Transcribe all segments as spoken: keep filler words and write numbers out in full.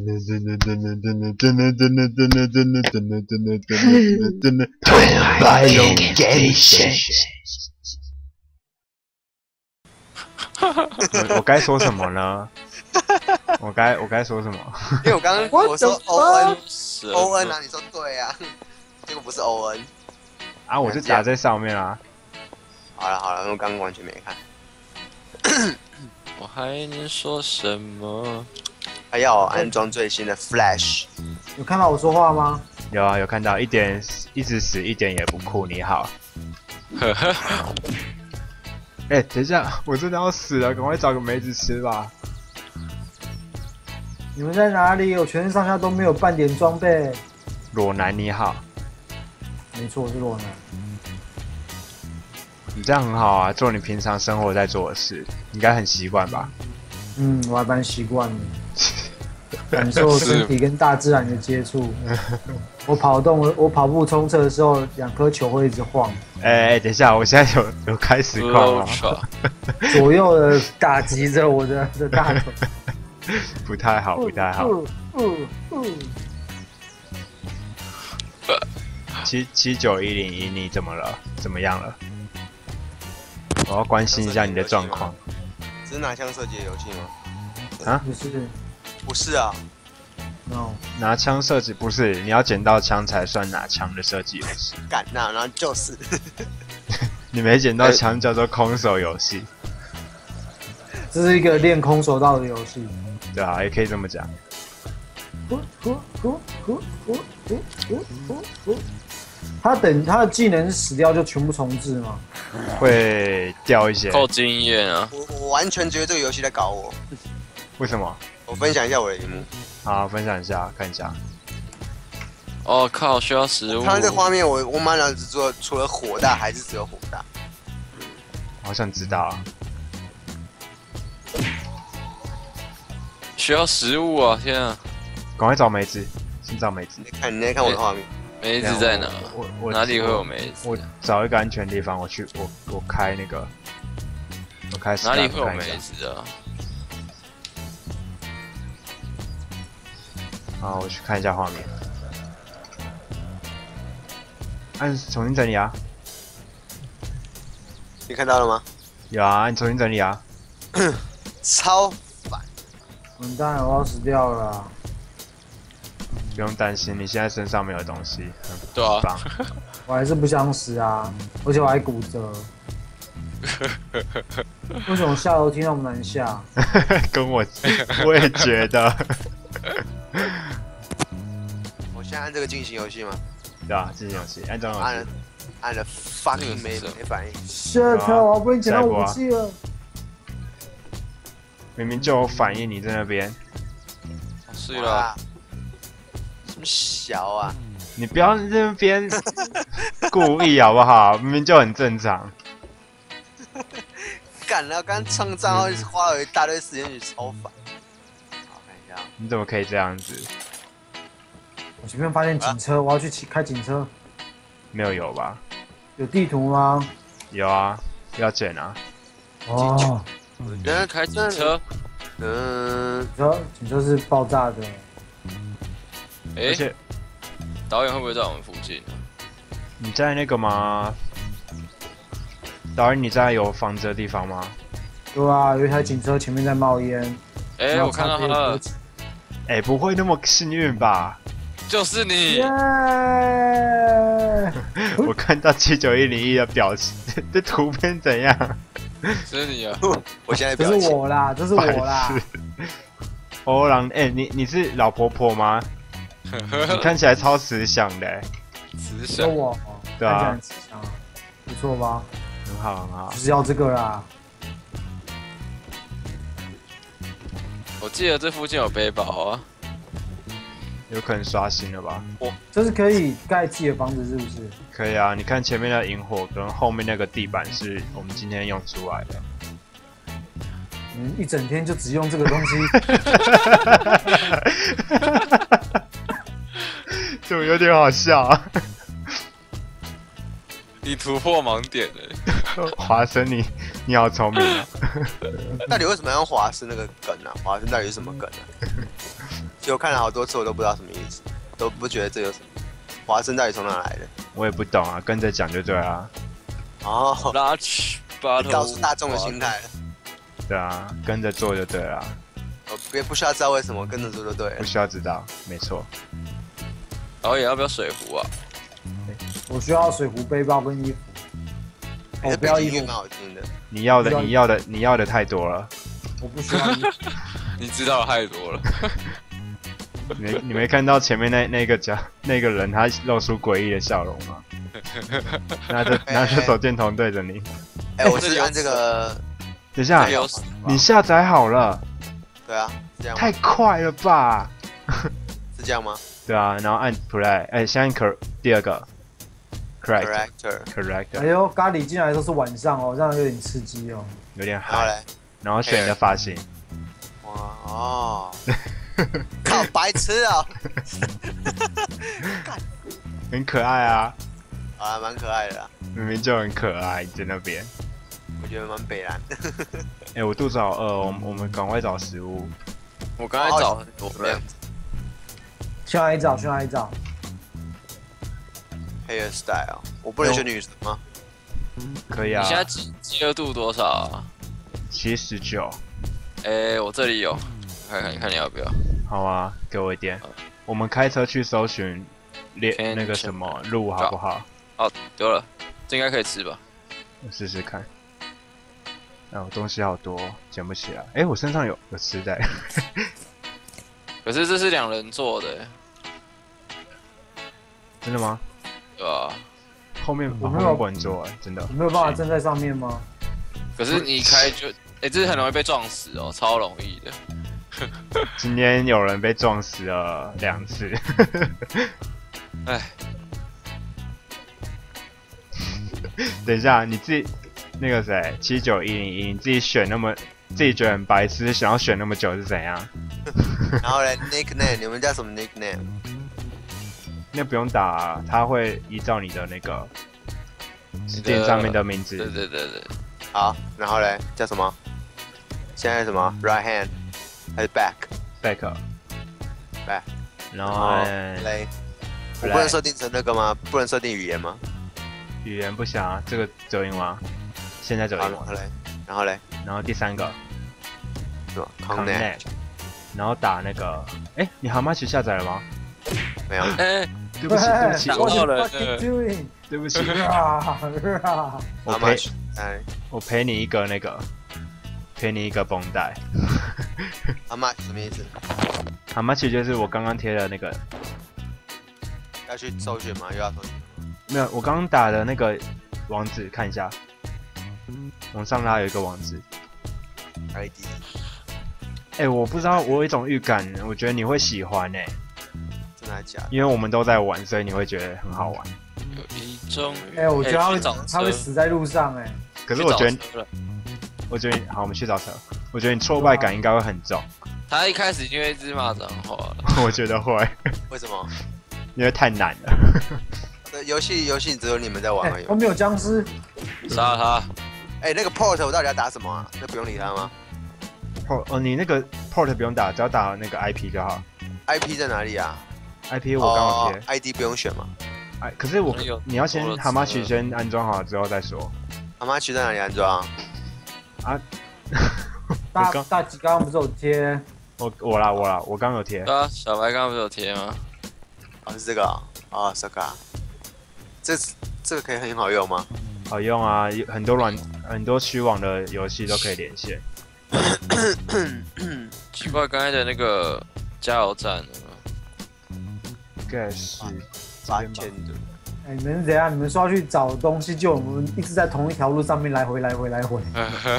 我该说什么呢？我该我该说什么？ 因为我刚刚我说欧恩，欧恩啊，你说对啊，结果不是欧恩啊，我就打在上面啊。 好了好了，我刚刚完全没看。 我还能说什么？ 还要安装最新的 Flash。 有看到我说话吗？ 有啊，有看到一点一直死，一点也不酷。你好。 呵呵。 哎，等一下，我真的要死了，赶快找个梅子吃吧。 你们在哪里？我全身上下都没有半点装备。 裸男你好。 没错，我是裸男。 你这样很好啊，做你平常生活在做的事，应该很习惯吧？ 嗯，我还蛮习惯的，感受身体跟大自然的接触。我跑动，我跑步冲刺的时候，两颗球会一直晃。 哎、欸欸，等一下，我现在有有开实况吗？ 左右的打击着我的的大腿。 不太好，不太好。 嗯嗯七七九一零一，你怎么了？怎么样了？我要关心一下你的状况。 这是拿枪射击的游戏吗？ 啊，不是， 不是啊。 No， 拿枪射击不是，你要捡到枪才算拿枪的射击游戏。 敢那，然后就是。 你没捡到枪叫做空手游戏。 这是一个练空手道的游戏。 对啊，也可以这么讲。 呼呼呼呼呼呼呼呼呼。他等他的技能死掉就全部重置吗？ 会掉一些。 够经验啊！ 我我完全觉得这个游戏在搞我。 为什么？ 我分享一下我的荧幕。 好，分享一下，看一下。 哦靠，需要食物。 看到这画面，我我满脑子除了除了火大，还是只有火大。 好想知道啊。 需要食物啊！天啊！ 赶快找梅子，先找梅子。 你看，你在看我的画面。 梅子在哪？ 我我哪里会有梅子？ 我找一个安全地方，我去，我我开那个，我开。 哪里会有梅子啊？ 好，我去看一下画面。按重新整理啊！ 你看到了吗？ 有啊，按重新整理啊！ 超烦！ 完蛋，我要死掉了啦。 不用担心，你现在身上没有东西，很对啊， 棒。 我还是不想死啊，而且我还骨折。为什么下楼梯那么难下？ 跟我，我也觉得。 我现在按这个进行游戏吗？ 对啊，进行游戏，按照按了，按了 fucking 没没反应。 shit，我不容易捡到武器了。 明明就有反应，你在那边。 是了。 这么小啊！ 你不要在那边故意好不好？明明就很正常。 干了，刚创账号花了一大堆时间去超烦。好，看一下。 你怎么可以这样子？ 我前面发现警车，我要去骑开警车。 没有有吧？ 有地图吗？ 有啊，要捡啊。 哦。 原来开警车。 嗯。 警车，警车是爆炸的。 哎，导演会不会在我们附近啊？ 你在那个吗？导演，你在有房子的地方吗？ 对啊，有一台警车前面在冒烟。 哎、欸，我看到他了。 哎、欸，不会那么幸运吧？ 就是你。 Yeah! 我看到七九一零一的表情，这图片怎样？ 是你啊！ 我现在表情。这是我啦，这是我啦。 欧郎，哎，你你是老婆婆吗？你看起来超慈祥的。 慈祥。 我。 对啊。 慈祥，不错吧？ 很好很好。 就是要这个啦。 我记得这附近有背包啊。 有可能刷新了吧？ 我这是可以盖自己的房子是不是？ 可以啊，你看前面的萤火跟后面那个地板是我们今天用出来的。 嗯，一整天就只用这个东西。 怎么有点好笑啊？ 你突破盲点了。 华生你，你好聪明啊！ 到底为什么要用华生那个梗啊？华生到底是什么梗啊？ 就看了好多次，我都不知道什么意思，都不觉得这有什么。华生到底从哪来的？ 我也不懂啊，跟着讲就对了。 哦， Large 你告诉大众的心态了。 对啊，跟着做就对了。 我别不需要知道为什么，跟着做就对了。 不需要知道，没错。 导演要不要水壶啊？ 我需要水壶、背包跟衣服。 我、哦、 不要衣服， 蛮好听的。 你要的，你要的，你要的太多了。 我不需要衣服。 你知道的太多了。 你没你没看到前面那那个家那个人，他露出诡异的笑容吗？拿着拿着手电筒对着你。 哎、欸，我是按这个。 等一下，你下载好了？ 对啊，是这样吗。 太快了吧？ 是这样吗？ 对啊，然后按 play， 哎、欸，先按 cor 第二个 corrector corrector。 哎呦，咖喱进来都是晚上哦，这样有点刺激哦。 有点好嘞。 然后选你的发型。 哇哦。靠，白痴啊、喔！ 很可爱啊。 啊，蛮可爱的啦。 明明就很可爱，在那边。 我觉得蛮北蓝。 哎、欸，我肚子好饿，我们我们赶快找食物。 我刚才找很多人。 去哪里找？去哪里找 ？Hairstyle， 我不能选女生吗？ 可以啊。 你现在饥饥饿度多少啊？ 七十九。 哎，我这里有，看看看你要不要？ 好啊，给我一点。我们开车去搜寻列那个什么路好不好？ 好，丢了，这应该可以吃吧？ 我试试看。哎、哦，东西好多，捡不起来。哎、欸，我身上有有吃的。 可是这是两人做的。 真的吗？ 对吧？ 后面我没有不能做哎，真的。 你没有办法站在上面吗？ 可是你一开就，哎、欸，这是很容易被撞死哦，超容易的。 今天有人被撞死了两次。 哎， 等一下，你自己那个谁七九一零一，你自己选那么自己觉得很白痴，想要选那么久是怎样？ 然后嘞 ，nickname， 你们叫什么 nickname？ 那不用打、啊，他会依照你的那个店上面的名字。 对对对对。 好，然后嘞，叫什么？现在什么 ？Right hand 还是 back？Back。 然后嘞，我不能设定成那个吗？不能设定语言吗？ 语言不行啊，这个走音吗？现在走音。 然后嘞，然后嘞， 然后第三个是吧 ？Connect。 然后打那个，哎，你蛤蟆曲下载了吗？ 没有。 哎， 对不起，对不起， 我到了。 对不起。 我陪， 我陪你一个那个，陪你一个绷带。 蛤蟆什么意思？ 蛤蟆曲就是我刚刚贴的那个。 要去搜寻吗？又要搜寻吗？ 没有，我刚刚打的那个网址看一下，往上拉有一个网址 ，I D。 哎、欸，我不知道，我有一种预感，我觉得你会喜欢哎、欸， 真的还假的？ 因为我们都在玩，所以你会觉得很好玩。 有一种， 哎、欸，我觉得他会他会死在路上哎、欸。 可是我觉得，我觉得好，我们去找车。我觉得你挫败感应该会很重。 他一开始就会一直骂脏话了。 我觉得会。 为什么？ 因为太难了。 游戏游戏只有你们在玩而已。 后面有僵尸， 杀了他！ 哎、欸，那个 port 我到底要打什么啊？那不用理他吗 ？port 哦，你那个 port 不用打，只要打那个 I P 就好。 I P 在哪里啊 ？I P 我刚好贴、 哦、，I D 不用选吗？ 哎，可是我你要先蛤蟆曲先安装好之后再说。 蛤蟆曲在哪里安装？ 啊？ 大大吉刚刚不是有贴？ 我我啦我啦，我刚有贴。 对啊，小白刚刚不是有贴吗？ 哦，是这个啊、哦，哦，这个、啊，这这个可以很好用吗？ 好用啊，很多软很多虚网的游戏都可以连线。 奇怪，刚才的那个加油站呢？ 应该是八千的。 哎、欸，你们怎样？你们说要去找东西，就我们一直在同一条路上面来回来回来回。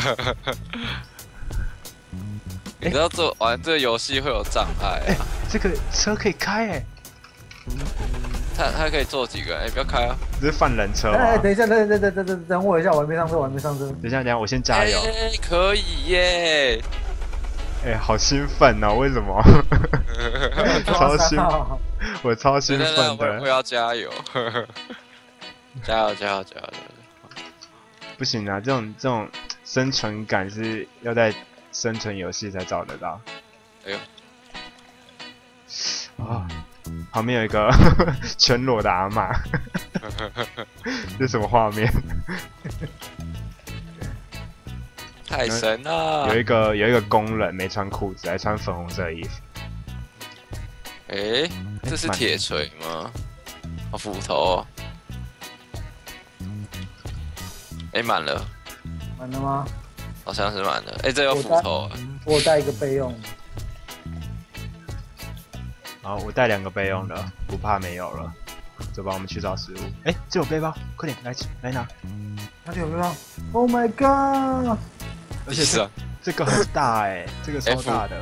你知道这玩这个游戏会有障碍啊、欸？ 这个车可以开哎、欸。 他他可以坐几个？哎、欸，不要开啊！ 这是犯人车吗？ 哎、欸，等一下，等等等等等等我一下，我还没上车，我还没上车。 等一下，等一下，我先加油。 哎、欸，可以耶！ 哎、欸，好兴奋哦！为什么？超兴，我超兴奋的。 我我要加油！加油！加油！加油！ 不行啊，这种这种生存感是要在生存游戏才找得到。 哎呦！ 旁边有一个全裸的阿嬷，这什么画面？ 太神了！ 有一个有一个工人没穿裤子，还穿粉红色的衣服。 哎、欸，这是铁锤吗？啊，斧头。哎、欸，满了。 满了吗？ 好像是满的。哎、欸，这有斧头、啊。 我有带一个备用。 好，我带两个备用的，不怕没有了。走吧，我们去找食物。哎、欸，这有背包，快点来来拿。 哪里有背包 ？Oh my god！ 而且这这个很大哎、欸，这个超大的。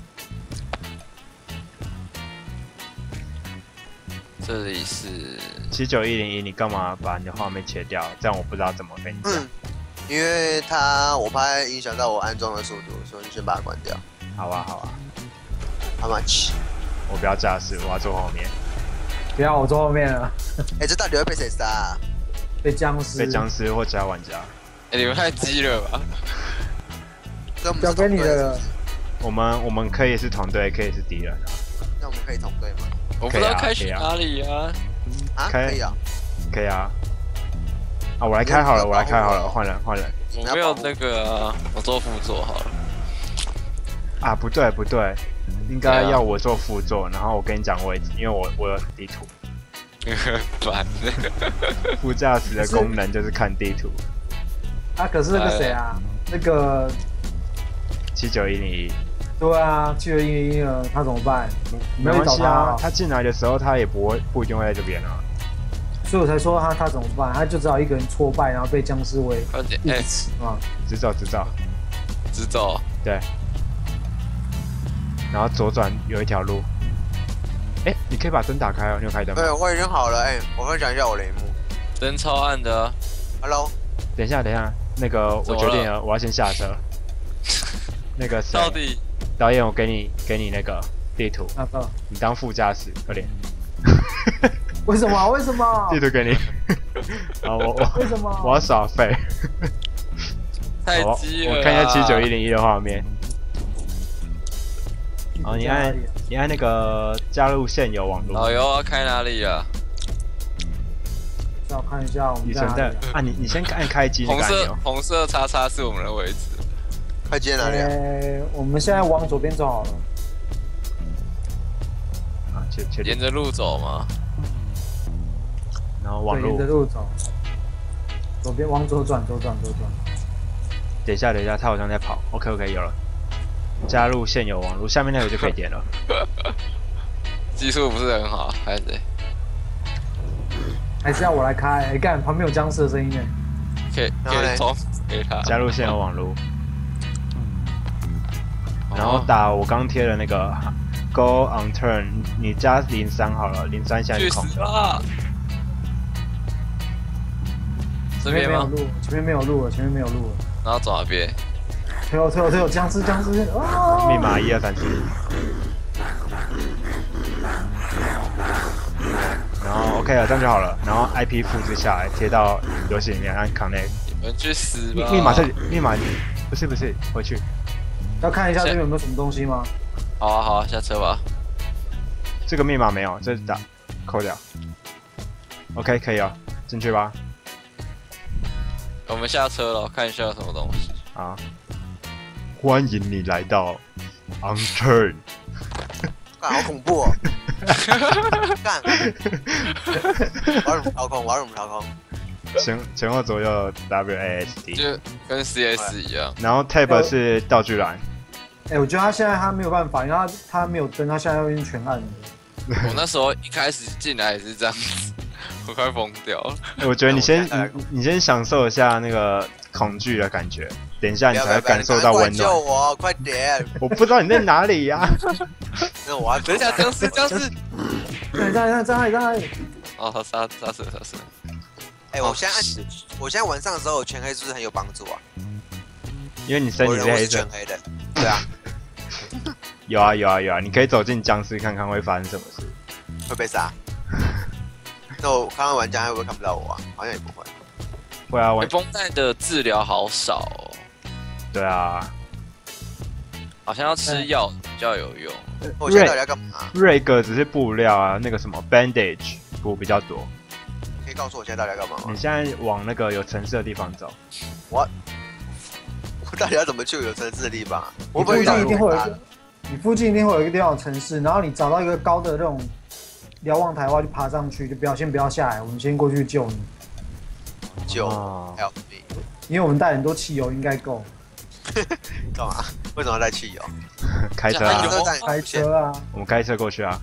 这里是七九一零一，你干嘛把你的画面切掉？这样我不知道怎么跟你讲。嗯， 因为它我怕影响到我安装的速度，所以你先把它关掉。 好啊，好啊。 How much？ 我不要驾驶，我要坐后面。 不要，我坐后面了。 哎、欸，这到底会被谁杀、啊？ 被僵尸。 被僵尸或其他玩家。 哎、欸，你们太鸡了吧！ 交给你的了。 我们我们可以是同队，可以是敌人啊。 那我们可以同队吗？ 我不知道开去哪里啊？ 啊，可以啊， 可以啊。啊，我来开好了，我来开好了，换人换人。 我没有那个啊，我做副座好了。 啊，不对不对，应该要我做副座，然后我跟你讲位置，因为我我有地图。 烦。 副驾驶的功能就是看地图。 啊，可是那个谁啊？那个七九一零一。 对啊，七九一零一了，他怎么办？ 没关系啊，他进来的时候他也不会不一定会在这边啊。 所以我才说他他怎么办？他就只好一个人挫败，然后被僵尸围一直吃嘛。 直走直走直走。 对。然后左转有一条路。哎、欸，你可以把灯打开哦，你有开灯吗？ 对，我已经好了。哎、欸，我分享一下我雷幕。 灯超暗的。 Hello。 等一下等一下，那个我决定了，我要先下车。那个谁？ 到底？ 导演，我给你给你那个地图， 啊啊、 你当副驾驶，快点。 为什么？为什么？ 地图给你。啊，我我为什么？ 我要耍废。 太鸡了！ 我看一下七九一零一的画面。好，你按你按那个加入现有网络。 老游要开哪里啊？ 让我看一下我们在哪里啊？ 啊，你你先按开机那个按钮。 红色红色叉叉是我们的位置。 开机哪里啊？ 欸、我们现在往左边走好了。 啊，确确定。 沿着路走吗？ 然后往路。 沿着路走。左边往左转，左转，左转。 等一下，等一下，他好像在跑。OK OK， 有了。加入现有网络，下面那个就可以点了。 技术不是很好，还是？ 还是要我来开？哎、欸，干，旁边有僵尸的声音呢。 可以可以通给他。 加入现有网络。然后打我刚贴的那个 Go on turn， 你加零三好了，零三现在是空的。 这边吗？ 前面没有路了，前面没有路了。 然后走哪边？ 推我推我推我，僵尸僵尸！啊！ 密码一二三四。然后 OK 了，这样就好了。然后 I P 复制下来，贴到游戏里面，按 Connect。 你们去死吧！ 密码这里，密码不是不是，回去。 要看一下这边有没有什么东西吗？ 好啊好啊，下车吧。 这个密码没有，这是打扣掉。OK， 可以了，进去吧。 我们下车了，看一下有什么东西。 好，欢迎你来到 On Turn。 干，好恐怖哦！干，玩什么操控？玩什么操控？ 前前后左右 W A S D， 就跟 C S 一样。 然后 Tab 是道具栏。 哎、欸，我觉得他现在他没有办法，因为他他没有灯，他现在要用全暗的。 我那时候一开始进来也是这样子，我快疯掉了。 我觉得你先你你先享受一下那个恐惧的感觉，等一下你才会感受到温暖。 救我，快点！ 我不知道你在哪里呀、啊。 那我要等一下，僵尸僵尸！ 在在在哪里在哪里？ 哦，杀杀死了杀死了。 哎、欸，我现在按，我现在晚上的时候全黑是不是很有帮助啊？ 因为你身体是黑色。 全黑的。对啊。 有啊有啊有啊，你可以走进僵尸看看会发生什么事。 会被杀？那我看看玩家会不会看不到我啊？好像也不会。 会啊，玩绷带的治疗好少哦。 对啊。 好像要吃药比较有用。 我现在到底要干嘛？ 瑞格只是布料啊，那个什么 bandage 补比较多。 可以告诉我现在到底要干嘛吗？ 你现在往那个有城市的地方走。 我我到底要怎么去有城市的地方啊？我你附不会遇到近一定会有一大个，你附近一定会有一个地方有城市，然后你找到一个高的那种瞭望台，话就爬上去，就不要先不要下来，我们先过去救你， 救哦 help me 因为我们带很多汽油应该够。 干嘛？为什么要带汽油？ 开车啊这样有， 车站开车啊， 我们开车过去啊。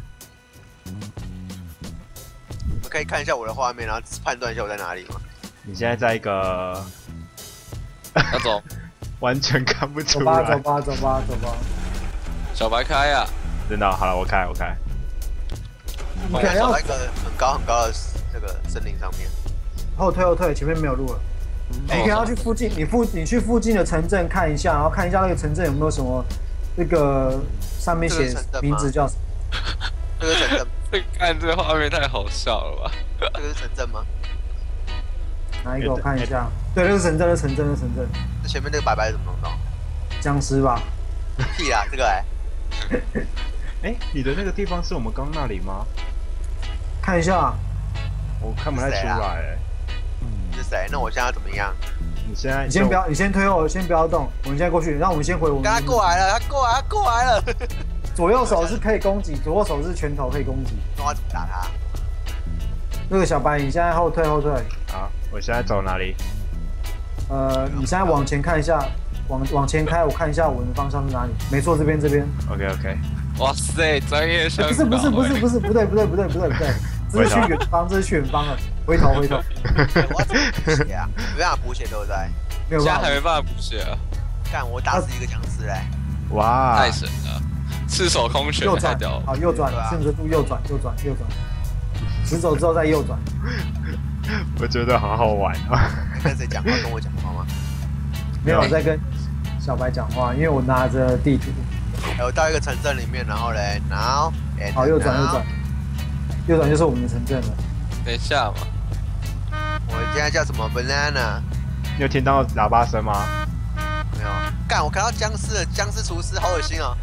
你们可以看一下我的画面，然后判断一下我在哪里吗？ 你现在在一个要走， 完全看不出走吧走来， 吧走吧走吧。 小白开啊！ 真的好了，我开我开。 我你可能要走到一个很高很高的那个森林上面。 后退后退，前面没有路了。你可能要去附近，你附你去附近的城镇看一下，然后看一下那个城镇有没有什么那个上面写这个城镇吗名字叫什么。 这个是城镇， 这看这画面太好笑了吧？ 这个是城镇吗？ 哪一个我看一下？对，那个城镇，那个城镇，那个城镇， 这前面那个白白的什么东西？ 僵尸吧？ 屁啦，这个哎、 哎，你的那个地方是我们刚那里吗？ 看一下， 我看不太出来哎。 是谁？那我现在要怎么样？ 你现在你先不要，你先推后，先不要动，我们现在过去，让我们先回我们。 刚他过来了，他过来，他过来了。 左右手是可以攻击，左右手是拳头可以攻击。 那我要怎么打他？ 那个小白，你现在后退后退， 好，我现在走哪里？ 呃，你现在往前看一下，往往前开，我看一下我们的方向是哪里？没错，这边这边。 OK OK， 哇塞，专业向不是不是不是不是不对不对不对不对不对，这是去远方，这是去远方了。回头回头， 欸我要怎么补血啊？没办法补血，对不对？ 没有办法现在还。没办法补血啊！ 干，我打死一个僵尸嘞！ 哇， 太神了，赤手空拳右转太屌，了。 好，右转对啊， 顺着度右转右转右转，直走之后再右转。 我觉得好好玩啊！ 你跟谁讲话？跟我讲话吗？ 没有在跟小白讲话，因为我拿着地图。 哎我到一个城镇里面，然后嘞，然后，哎好，右转右转，右转就是我们的城镇了。 等一下嘛， 我现在叫什么 banana？ 你有听到喇叭声吗？ 没有。干，我看到僵尸了，僵尸厨师，好恶心哦。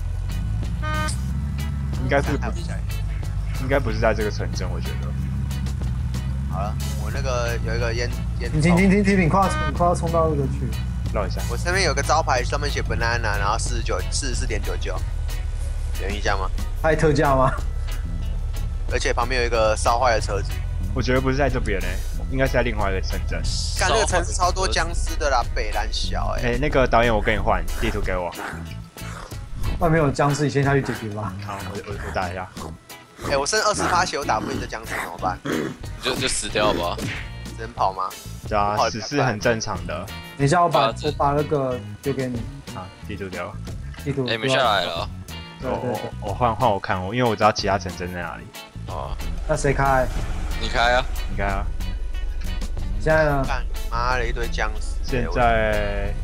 应该是还有谁？ 应该不是在这个城镇，我觉得。 好了，我那个有一个烟烟你停囱， 停停停，你快要你快要冲到那个去。 绕一下， 我身边有个招牌，上面写 banana，然后四十九四十四点九九，有印象吗？ 还特价吗？ 而且旁边有一个烧坏的车子。 我觉得不是在这边嘞，应该是在另外一个城镇。 干，这个城市超多僵尸的啦，北蓝小哎、 哎，那个导演，我跟你换地图给我。 外面有僵尸，你先下去解决吧。 好，我我我打一下。 哎、我剩二十趴血，我打不赢这僵尸怎么办？ 你就就死掉吧。 只能跑吗？ 对啊，死是很正常的。 等一下，我把啊这我把那个丢给你， 啊，地图给我。 地图。 哎，没下来了。 我对对对， 我我换换我看我，因为我知道其他城镇在哪里。 哦， 那谁开？ 你开啊。 你看啊， 现在呢？ 干妈的一堆僵尸。 现在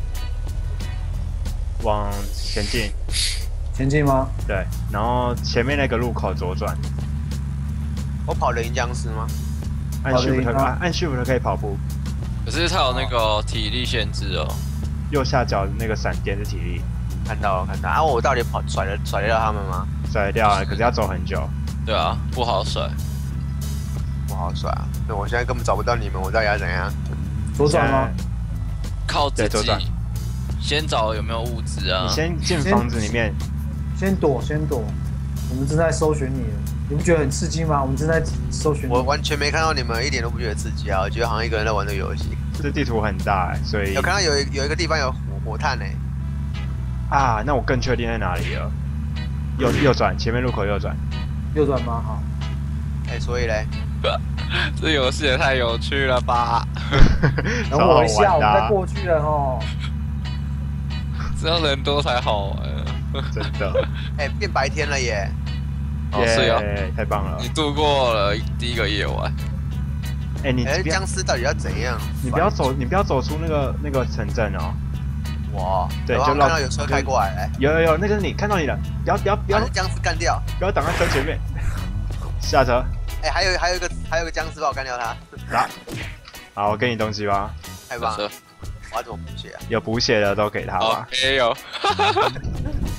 往前进， 前进吗？ 对，然后前面那个路口左转， 我跑得赢僵尸吗？ 按跑得 shift 赢吗按按 shift 可以跑步， 可是它有那个体力限制哦。 右下角那个闪电是体力， 看到了，看到。啊，我到底跑甩得甩得掉他们吗？ 甩得掉啊，可是要走很久。 对啊，不好甩。 不好甩啊！对，我现在根本找不到你们，我到底要怎样？ 左转吗？ 靠自己对左转。 先找有没有物资啊你？先进房子里面， 先躲，先躲。我们正在搜寻你，你不觉得很刺激吗？我们正在搜寻你。 我完全没看到你们，一点都不觉得刺激啊！我觉得好像一个人在玩这个游戏。 这地图很大欸，所以有看到有一有一个地方有火火炭呢、 啊，那我更确定在哪里了。右右转，前面路口右转。 右转吗？好。 哎、所以嘞， 这游戏也太有趣了吧！ 等我一下， 超好玩的啊我们再过去了吼。 只要人多才好玩。 真的， 哎、变白天了耶！ 哦，是哦， 耶，太棒了你！度过了第一个夜晚。 哎，你哎、 不要僵尸到底要怎样？ 你不要走，你不要走出那个那个城镇哦。 哇！我对就绕好像看到有车开过来、哎， 有有有，那个是你看到你了，不要不要不要把那僵尸干掉！ 不要挡在车前面，下车。 哎、还有还有一个还有一个僵尸把我干掉他， 来，好，我给你东西吧， 太棒了！ 是我要怎么补血啊？ 有补血的都给他吧。 OK 哦。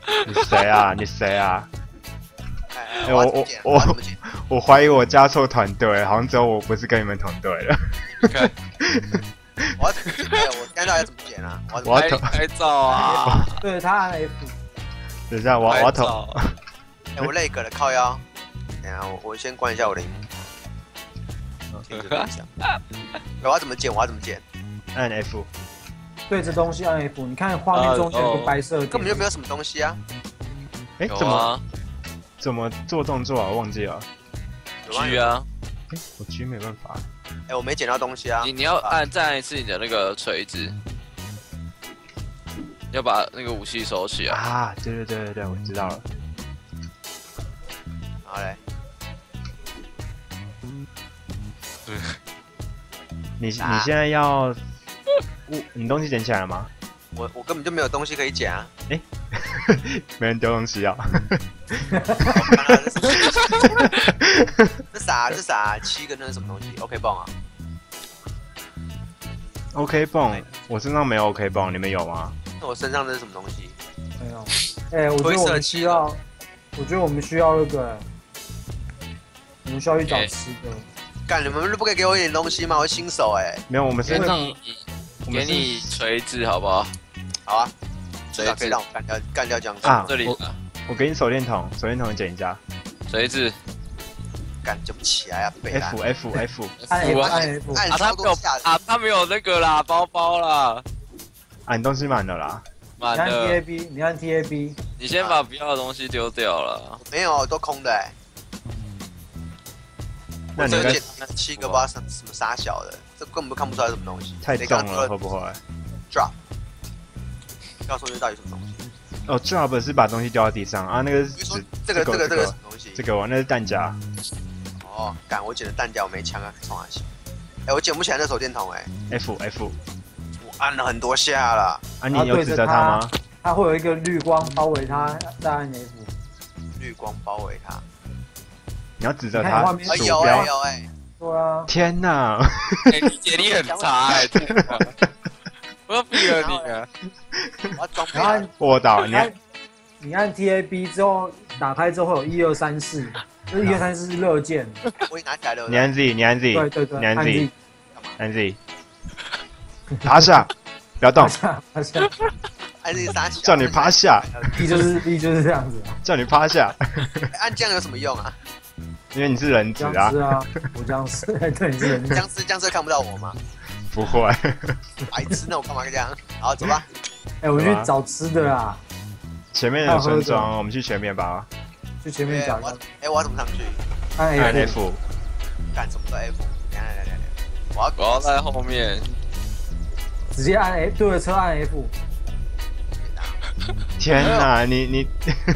你谁啊？你谁啊？ 哎， 哎我要怎么剪？ 我我要怎么剪？ 我怀疑我加错团队，好像只有我不是跟你们同队了。 看我要怎么剪？哎我现在到底要怎么剪啊？我要怎么拍我要投拍照啊， 对他按 F， 等一下，我我要投。 拍照。 哎，我累个了，靠腰。等一下，我我先关一下我的荧幕。听这个一下。哎我要怎么剪？我要怎么剪？ 按 F。 对着东西按 F，你看画面中间有个白色点， 根本就没有什么东西啊。 哎， 有怎么啊怎么做动作啊？我忘记了。 有吗 ，G 啊， 哎，我 G 没办法。 哎，我没捡到东西啊你。你要按再按一次你的那个锤子，要把那个武器收起来。 啊，对对对对对，我知道了。 好嘞， 你你啊现在要，我你东西捡起来了吗？ 我我根本就没有东西可以捡啊。 没人丢东西啊。 这啥？这啥？七个那是什么东西 ？OK 泵啊？ OK 泵，我身上没有 OK 泵，你们有吗？ 那我身上这是什么东西？ 没有。哎，我觉得我们需要，我觉得我们需要那个，我们需要去找吃的。 干，你们不可以给我一点东西吗？我是新手哎。 没有，我们身上你我们是给你锤子好不好？ 好啊，至锤子少可以让我干掉干掉僵尸。 啊我这里啊， 我给你手电筒，手电筒你捡一下。 锤子干就不起来啊，北兰 F F F， 按 F 啊按 F， 按啊，他超没有多下的。 啊，他没有那个啦，包包啦， 啊，你东西满了啦。 满你按 T A 的。 B，你按 T A B， 你先把不要的东西丢掉了。 没有，都空的哎。 那你应该我这个捡那七个不知道什什么傻小的，这根本看不出来什么东西。 太重了， 谁刚说会不会？ drop？告诉我这到底什么东西？ 哦 ，drop 是把东西丢到地上啊，那个是比如说指这个这个这个这个什么东西？ 这个我那是弹夹。 哦，干我捡的弹夹我没枪啊，冲哪去？哎，我捡不起来那手电筒哎， F F 我按了很多下了。 啊，你有指着它吗？ 它会有一个绿光包围它，再按 F。 绿光包围它。 你要指着它你看画面哎有哎鼠标。 有哎， 对啊， 天哪！ 哎，你姐力很差哎，我要毙了你啊！ 我要装备啊。 然后按卧倒，你你按你按 T A B 之后，打开之后会有一二三四，就是一二三四是热键。 我已经拿起来了。 你按 Z，你按 Z， 对对对， 你按 Z， Z， 按 Z，趴下，不要动趴，下趴下按这杀小。 叫你趴下， ，B 就是 B 就是这样子啊， 叫你趴下， 按这样有什么用啊？ 因为你是人质僵啊尸，啊，我僵尸，对，你是人僵尸僵尸看不到我吗？ 不会。 白痴，那我干嘛这样？好，走吧。 哎，我去找吃的啦， 前面有村庄，我们去前面吧。 去前面找哎，我哎，我要怎么上去？ 按按 F， F， 干什么的 F？来来来来来，我要我要在后面。 直接按 F，对着车按 F， 天哪，你你，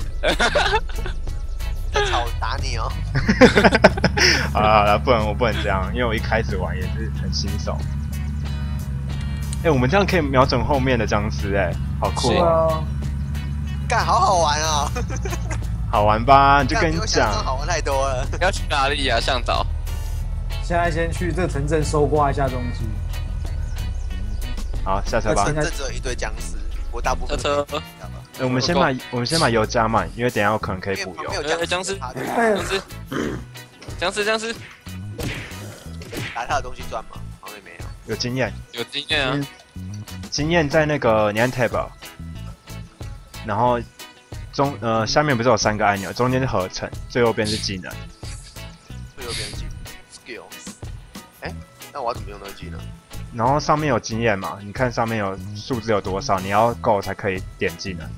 操打你哦！ 好了好了，不能我不能这样，因为我一开始玩也是很新手。哎，我们这样可以瞄准后面的僵尸，哎，好酷对哦， 啊， 干好好玩啊！ 好玩吧？就跟你干比我想象讲， 好玩太多了。 要去哪里呀？向导。 现在先去这个城镇搜刮一下东西。 好下车吧。 现在这只有一堆僵尸，我大部分车车都知道吧哎我们先把我们先把油加满，因为等一下有可能可以补油因为旁边。有哎僵尸， 僵尸哎僵尸，僵尸僵尸， 打他的东西赚吗？好像也没有。 有经验， 有经验啊！ 经验在那个你按 tab，然后中呃下面不是有三个按钮，中间是合成，最右边是技能。 最右边技 skills。哎，那我要怎么用那个技能？ 然后上面有经验嘛，你看上面有数字有多少，你要够才可以点技能。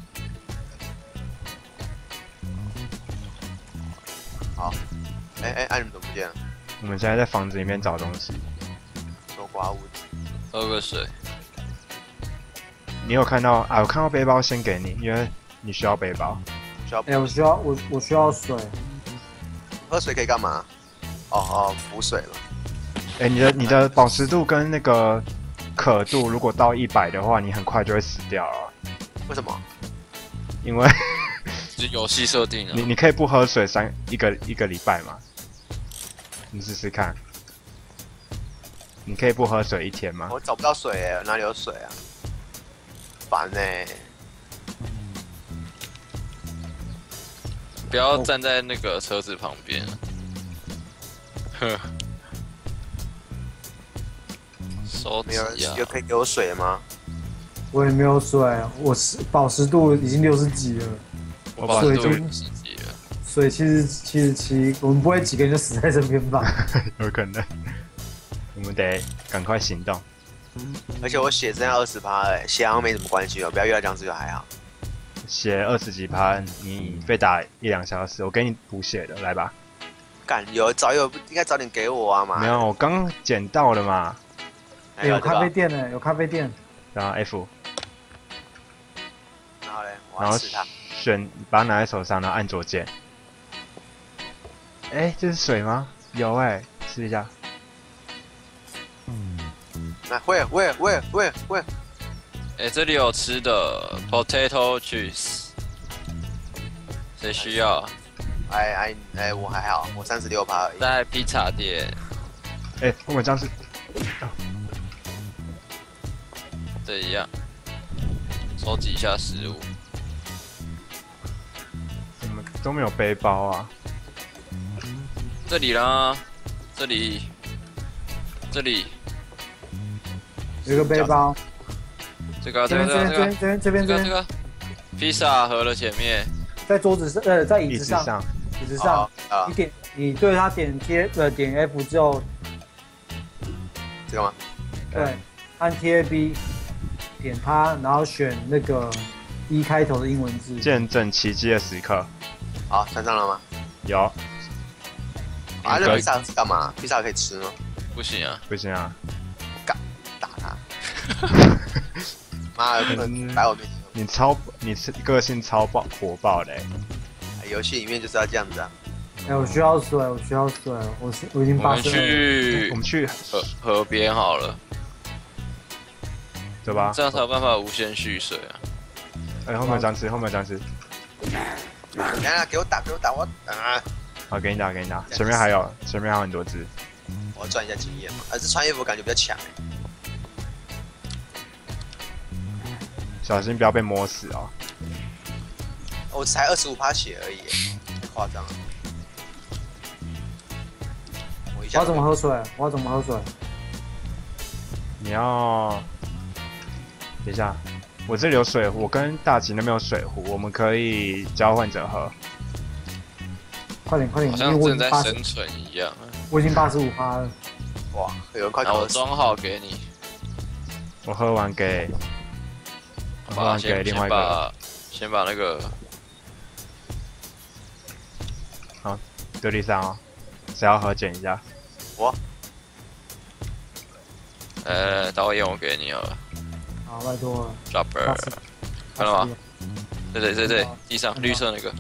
好。哎哎，按你们怎么不见了？ 我们现在在房子里面找东西， 搜刮物资。 喝个水。 你有看到啊？我看到背包，先给你，因为你需要背包。 需要哎，我需要我我需要水， 喝水可以干嘛？哦哦，补水嘛。 哎，你的你的保持度跟那个渴度，如果到一百的话，你很快就会死掉了， 为什么？ 因为是游戏设定啊你。你可以不喝水三一个一个礼拜嘛，你试试看。你可以不喝水一天吗？ 我找不到水哎，哪里有水啊？烦哎。 不要站在那个车子旁边。呵。收没有人集啊！ 有可以给我水吗？ 我也没有水，我是饱食度已经六十几了， 我把水就都五十几了。 水七十七十七，我们不会几个人就死在这边吧？ 有可能。我们得赶快行动。 而且我血剩下二十趴，哎，血好像没什么关系哦，不要遇到僵尸就还好。 血二十几趴，你被打一两小时，我给你补血的，来吧。 干有早有应该早点给我啊嘛。 没有，我刚捡到了嘛。 欸、有咖啡店呢，有咖啡店。 然后 F， 然后嘞，我然后要吃它。 选把它拿在手上，然后按左键。哎、欸，这是水吗？有哎、欸，试一下。 来，喂喂喂喂喂， 哎、欸，这里有吃的 potato juice， 谁需要啊？ 哎哎哎，我还好，我三十六趴而已。 在披萨店。 哎、欸，我们这样是。哦这一样，收集一下食物。 我们都没有背包啊。 这里啦，这里，这里有一个背包。 这个这边这边这边这边这边这边。 披萨盒的前面， 在桌子上，呃，在椅椅子上， 子上， 椅子上， 啊， 你点你对它点贴呃点 F 之后， 这个吗？ 对，按贴 B。点它，然后选那个一开头的英文字。 见证奇迹的时刻。 好，穿上了吗？ 有。 啊，那披萨是干嘛？披萨可以吃吗？ 不行啊， 不行啊。 干，打他！妈的，不能摆我面前。 你超，你是个性超爆火爆的、欸。 游戏里面就是要这样子啊。 哎、欸，我需要水，我需要水，我是我已经八十。 我们去， 我们去河河边好了。 对吧？ 这样才有办法无限蓄水啊！ 哎、欸，后面有僵尸，后面有僵尸。 等下给我打，给我打，我啊！ 好，给你打，给你打。前面还有，前面还有很多只。 我要赚一下经验嘛。而是穿衣服感觉比较强、欸。 小心不要被摸死哦。 我才二十五趴血而已，太夸张了。我一下我要怎么喝水？我要怎么喝水？ 你要。等一下，我这里有水壶，我跟大吉那边有水壶，我们可以交换着喝。 快点，快点！ 好像正在生存一样。 我已经八十五趴了。 哇，有人快然后渴死！ 我装好给你。 我喝完给，我喝完给另外一个。 先把那个。 好，丢地上哦。谁要喝？捡一下。 我。 呃，导演，我给你好了。 好，拜托了。 Dropper， 看到吗？对对对对，地上绿色那个。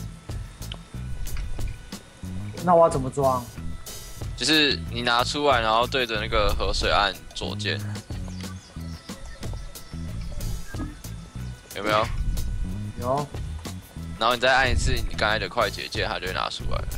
那我要怎么装？ 就是你拿出来，然后对着那个河水按左键，有没有？ 有。 然后你再按一次你刚才的快捷键，它就会拿出来了。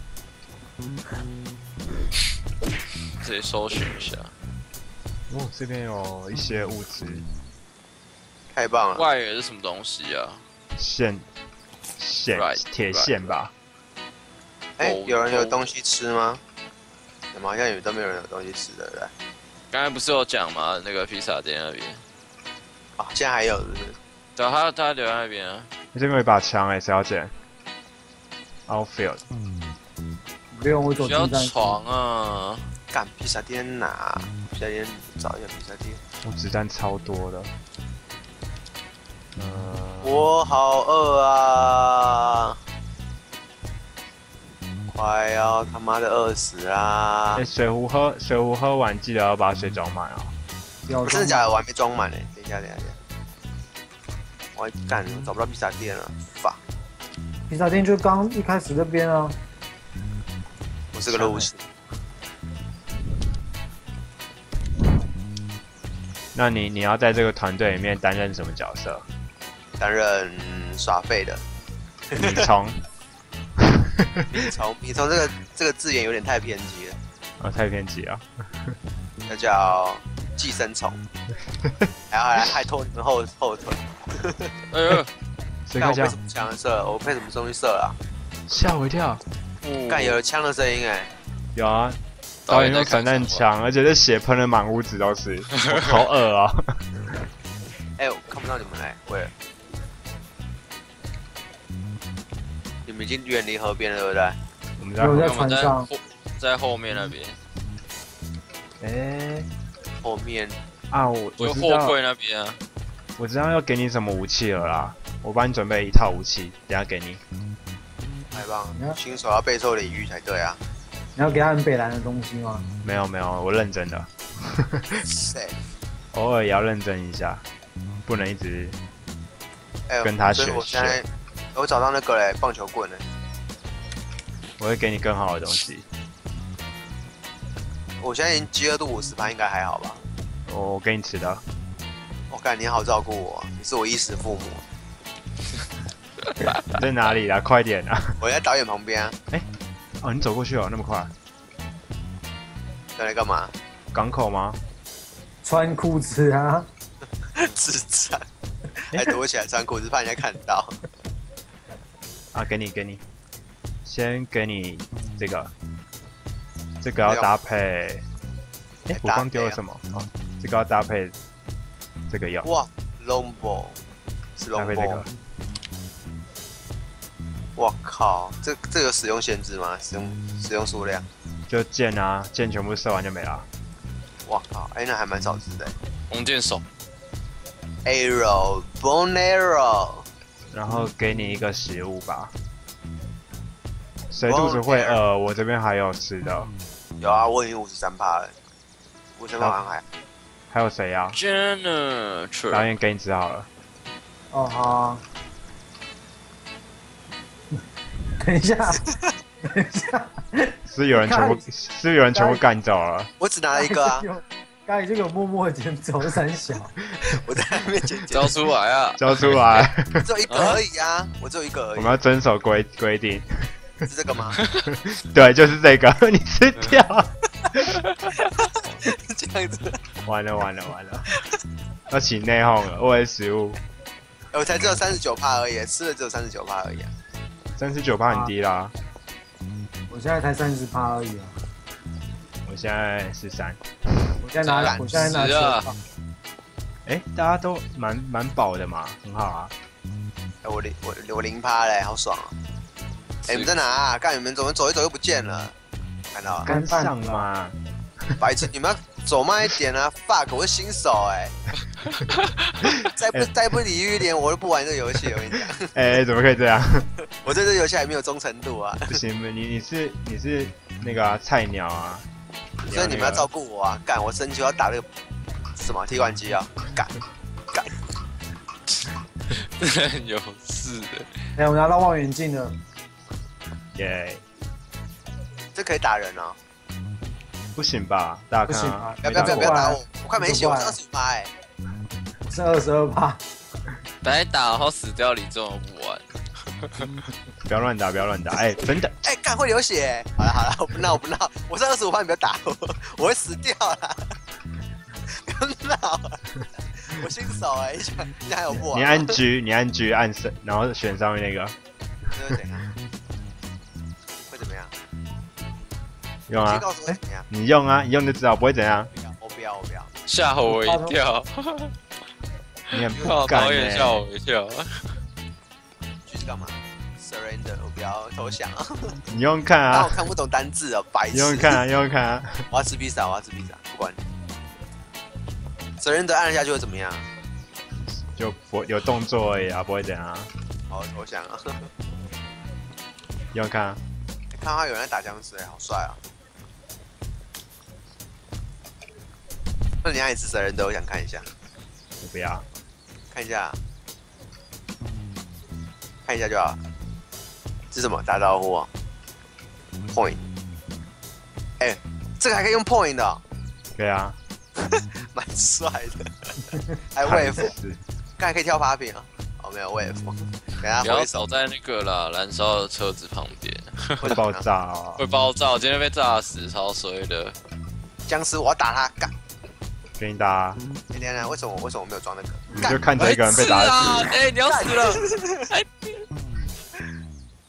自己搜寻一下。 哦，这边有一些物资。 太棒了！ 外援是什么东西啊？ 线，线，铁线吧。 哎、欸，有人有东西吃吗？怎么好像有都没有人有东西吃的，对不对？ 刚才不是有讲吗？那个披萨店那边。 啊，现在还有是不是？ 对啊，他他留在那边啊。 你这边有一把枪哎，谁要捡 ？Outfield。 不用，我走需要进站。 床啊！ 干披萨店哪？披萨店找一下披萨店。 我子弹超多的。呃， 我好饿啊！快要他妈的饿死啦！ 哎、欸，水壶喝，水壶喝完记得要把水装满哦。 有真的假的？我还没装满呢。等一下，等一下，等一下。我还干，我找不到披萨店了。fuck！ 披萨店就刚一开始这边啊。 我是个肉食。 那你你要在这个团队里面担任什么角色？ 担任耍废的。 米虫。 米虫，米虫这个这个字眼有点太偏激了。 哦，太偏激了。 那叫寄生虫，然后还还拖你们后后腿。 哎呦， 看我配什么枪射？我配什么东西射啊？ 吓我一跳！ 干有枪的声音哎！ 有啊，导演用散弹枪，而且这血喷的满屋子都是，好恶啊！ 哎，我看不到你们哎，喂，你们已经远离河边了，对不对？ 我们在我在我们在船上后在后面那边， 哎后面啊，我我就知道， 货柜那边啊。 我知道要给你什么武器了啦，我帮你准备一套武器，等下给你。 太棒了，新手要备受礼遇才对啊！ 你要给他们北蓝的东西吗？ 没有没有，我认真的， 谁？ 偶尔也要认真一下，不能一直哎， 跟他学所以我现在我找到那个嘞，棒球棍嘞。 我会给你更好的东西。 我现在已经饥饿度五十趴，应该还好吧？ 我给你吃的。 我感你好照顾我，你是我衣食父母。 你在哪里啦？快点啊！ 我在导演旁边啊。 哦，你走过去哦，那么快？ 在那干嘛？ 港口吗？ 穿裤子啊！ 智障，还躲起来穿裤子，怕人家看到。 啊，给你给你，先给你这个，这个要搭配。哎，我刚丢了什么？哦，这个要搭配这个药。 哇 ，longbow 是搭配这 longbow 个。。 我靠，这这有使用限制吗？使用使用数量？ 就剑啊，剑全部射完就没了。 我靠，哎、欸，那还蛮少只的。 弓箭手 Arrow, bone arrow。 然后给你一个食物吧。谁肚子会饿？我这边还有吃的。 有啊，我已经五十三趴了，五十三趴还。 还有谁呀、啊？ Janitor 导演给你吃好了。 哦好、啊。等一下，等一下， 是有人全部，是有人全部干走了。 我只拿了一个啊， 刚才就有默默地捡走三小， 我在他面前交出来啊！ 交出来。 只有一个而已啊，我只有一个而已。 我们要遵守规规定。 是这个吗？ 对，就是这个，你吃掉。 这样子。 完了完了完了，要起内讧了。为了食物， 我才只有三十九趴而已，吃了只有三十九趴而已啊。 三十九趴很低啦。 我现在才三十趴而已啊！ 我现在是三。 我现在拿，我现在拿十啊趴。 哎，大家都蛮蛮饱的嘛，很好啊。 哎，我零我我零趴嘞，好爽啊！哎，你们在哪啊？干你们怎么走一走又不见了？看到了， 跟上嘛。 白痴，你们要走慢一点啊 ！fuck， 我是新手哎、欸，再不再不理一点，我就不玩这个游戏。我跟你讲， 哎、欸，怎么可以这样？ 我对这个游戏还没有忠诚度啊！ 不行，你你是你是那个、啊、菜鸟啊， 所以你们要照顾我啊！干，我生气要打那个什么提款机啊！干干， 有事的。 哎、欸，我拿到望远镜了。 耶、yeah ， 这可以打人哦。 不行吧？大家看啊！ 不要不要不要不要打我！我快没血，我是二十五趴哎。 我是二十二趴。 白打然后死掉，你这么不玩？ 不要乱打，不要乱打！哎、欸，真的！ 哎、欸，干会流血、欸！好了好了，我不闹我不闹，我是二十五趴，你不要打我，我会死掉啦！不要闹，我新手哎、欸，你还有不玩？ 你按 G， 你按 G 按上，然后选上面那个。 这会怎样？会怎么样？ 用啊！ 告诉我怎么样？ 你用啊，你用就知道，不会怎样。 我不要，我不要。 吓我一跳！ 你很不敢导演吓我一跳。 去干嘛 ？Surrender， 我不要投降。 你用看啊！ 我看不懂单字哦，白痴。 你用看啊，用看啊！ 我要吃披萨，我要吃披萨，不管你。Surrender 按了下去会怎么样？ 就不有动作而已啊，不会怎样啊。 好，投降啊！ 用看啊！ 看到有人在打僵尸，好帅啊！那你按一次责任都我想看一下， 我不要， 看一下，看一下就好。这是什么？打招呼啊 ？Point。哎、欸，这个还可以用 point 的、哦。 对啊， 蛮帅的。还有 wave， 刚才可以跳 popping 啊。哦，没有 wave。等下不要走在那个啦，燃烧的车子旁边， 会爆炸啊！ 会爆炸，我今天被炸死，超衰的。 僵尸，我要打他，干！ 给你打、啊。 天天啊，为什么为什么我没有装那个？ 你就看着一个人被打死。 哎、欸，你要死了！哎，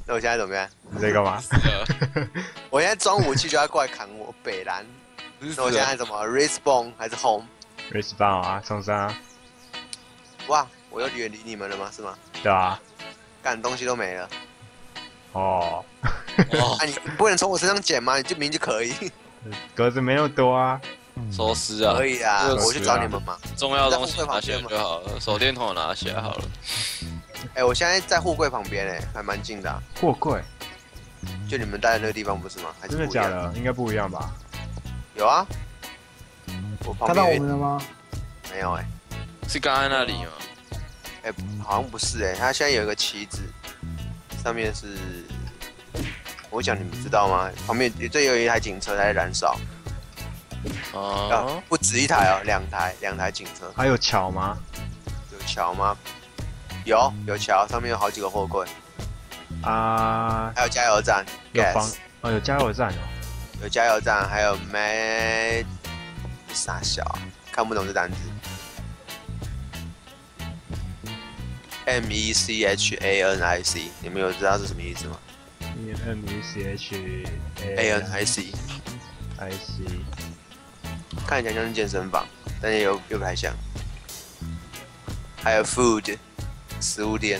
那我现在怎么样？ 你在干嘛？ 我现在装武器就要过来砍我，北蓝。那我现在怎么 respawn 还是 home？ respawn 啊，冲山啊， 哇，我又远离你们了吗？是吗？ 对啊。 干东西都没了。 哦。 哦啊，你不能从我身上捡吗？你就明明就可以。 格子没那么多啊。 收尸啊！ 可以啊， 这个我去找你们嘛。 重要东西拿起来就好了，手电筒拿起来好了。 哎、欸，我现在在货柜旁边哎，还蛮近的、啊。 货柜？ 就你们待的那个地方不是吗？还是真的假的？应该不一样吧？ 有啊。我旁看到我们了吗？ 没有哎、 欸，是刚才那里吗？ 哎、欸，好像不是哎、欸，它现在有一个旗子，上面是，我讲你们知道吗？旁边这有一台警车在燃烧。 哦、 啊，不止一台哦，两台，两台警车。 还有桥吗？ 有桥吗？有，有桥，上面有好几个货柜。 啊， 还有加油站， 有房哦，有加油站哦， 有加油站，还有 Med 傻小，看不懂这单字。M E C H A N I C， 你们有知道是什么意思吗 ？M E C H A N I C I C， 看起来像是健身房，但是又又不太像。还有 Food， 食物店。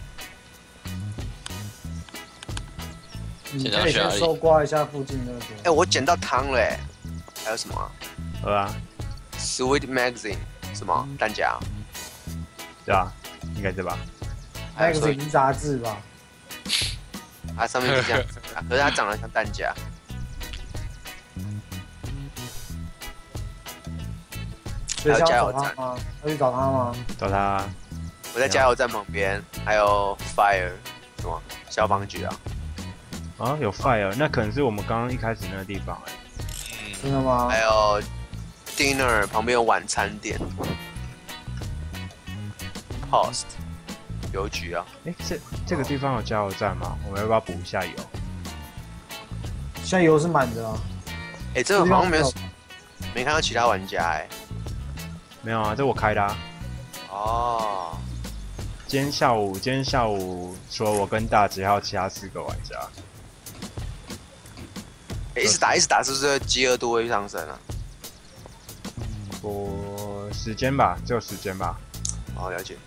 你可以先搜刮一下附近那个。哎、 欸，我捡到汤了哎！还有什么、啊？ 喝啊 ！Sweet Magazine 什么弹夹？ 对啊，应该是吧 ？Magazine 杂志吧？ 它上面是这样子，可是它长得像弹夹。 所以要找他吗？要去找他吗？ 找他、啊。 我在加油站旁边，还有 Fire 什么消防局啊。 啊，有 fire， 那可能是我们刚刚一开始那个地方哎、 欸。 真的吗？ 还有 dinner 旁边有晚餐店 ，post 邮局啊。 哎、欸，这这个地方有加油站吗？我们要不要补一下油？ 现在油是满的啊。 哎、欸，这个好像没有，没看到其他玩家哎、欸。 没有啊，这我开的啊。 哦。 今天下午，今天下午除了我跟大杰还有其他四个玩家。 欸、一直打一直打，是不是饥饿度会上升啊？ 我时间吧，只有时间吧。 好，了解。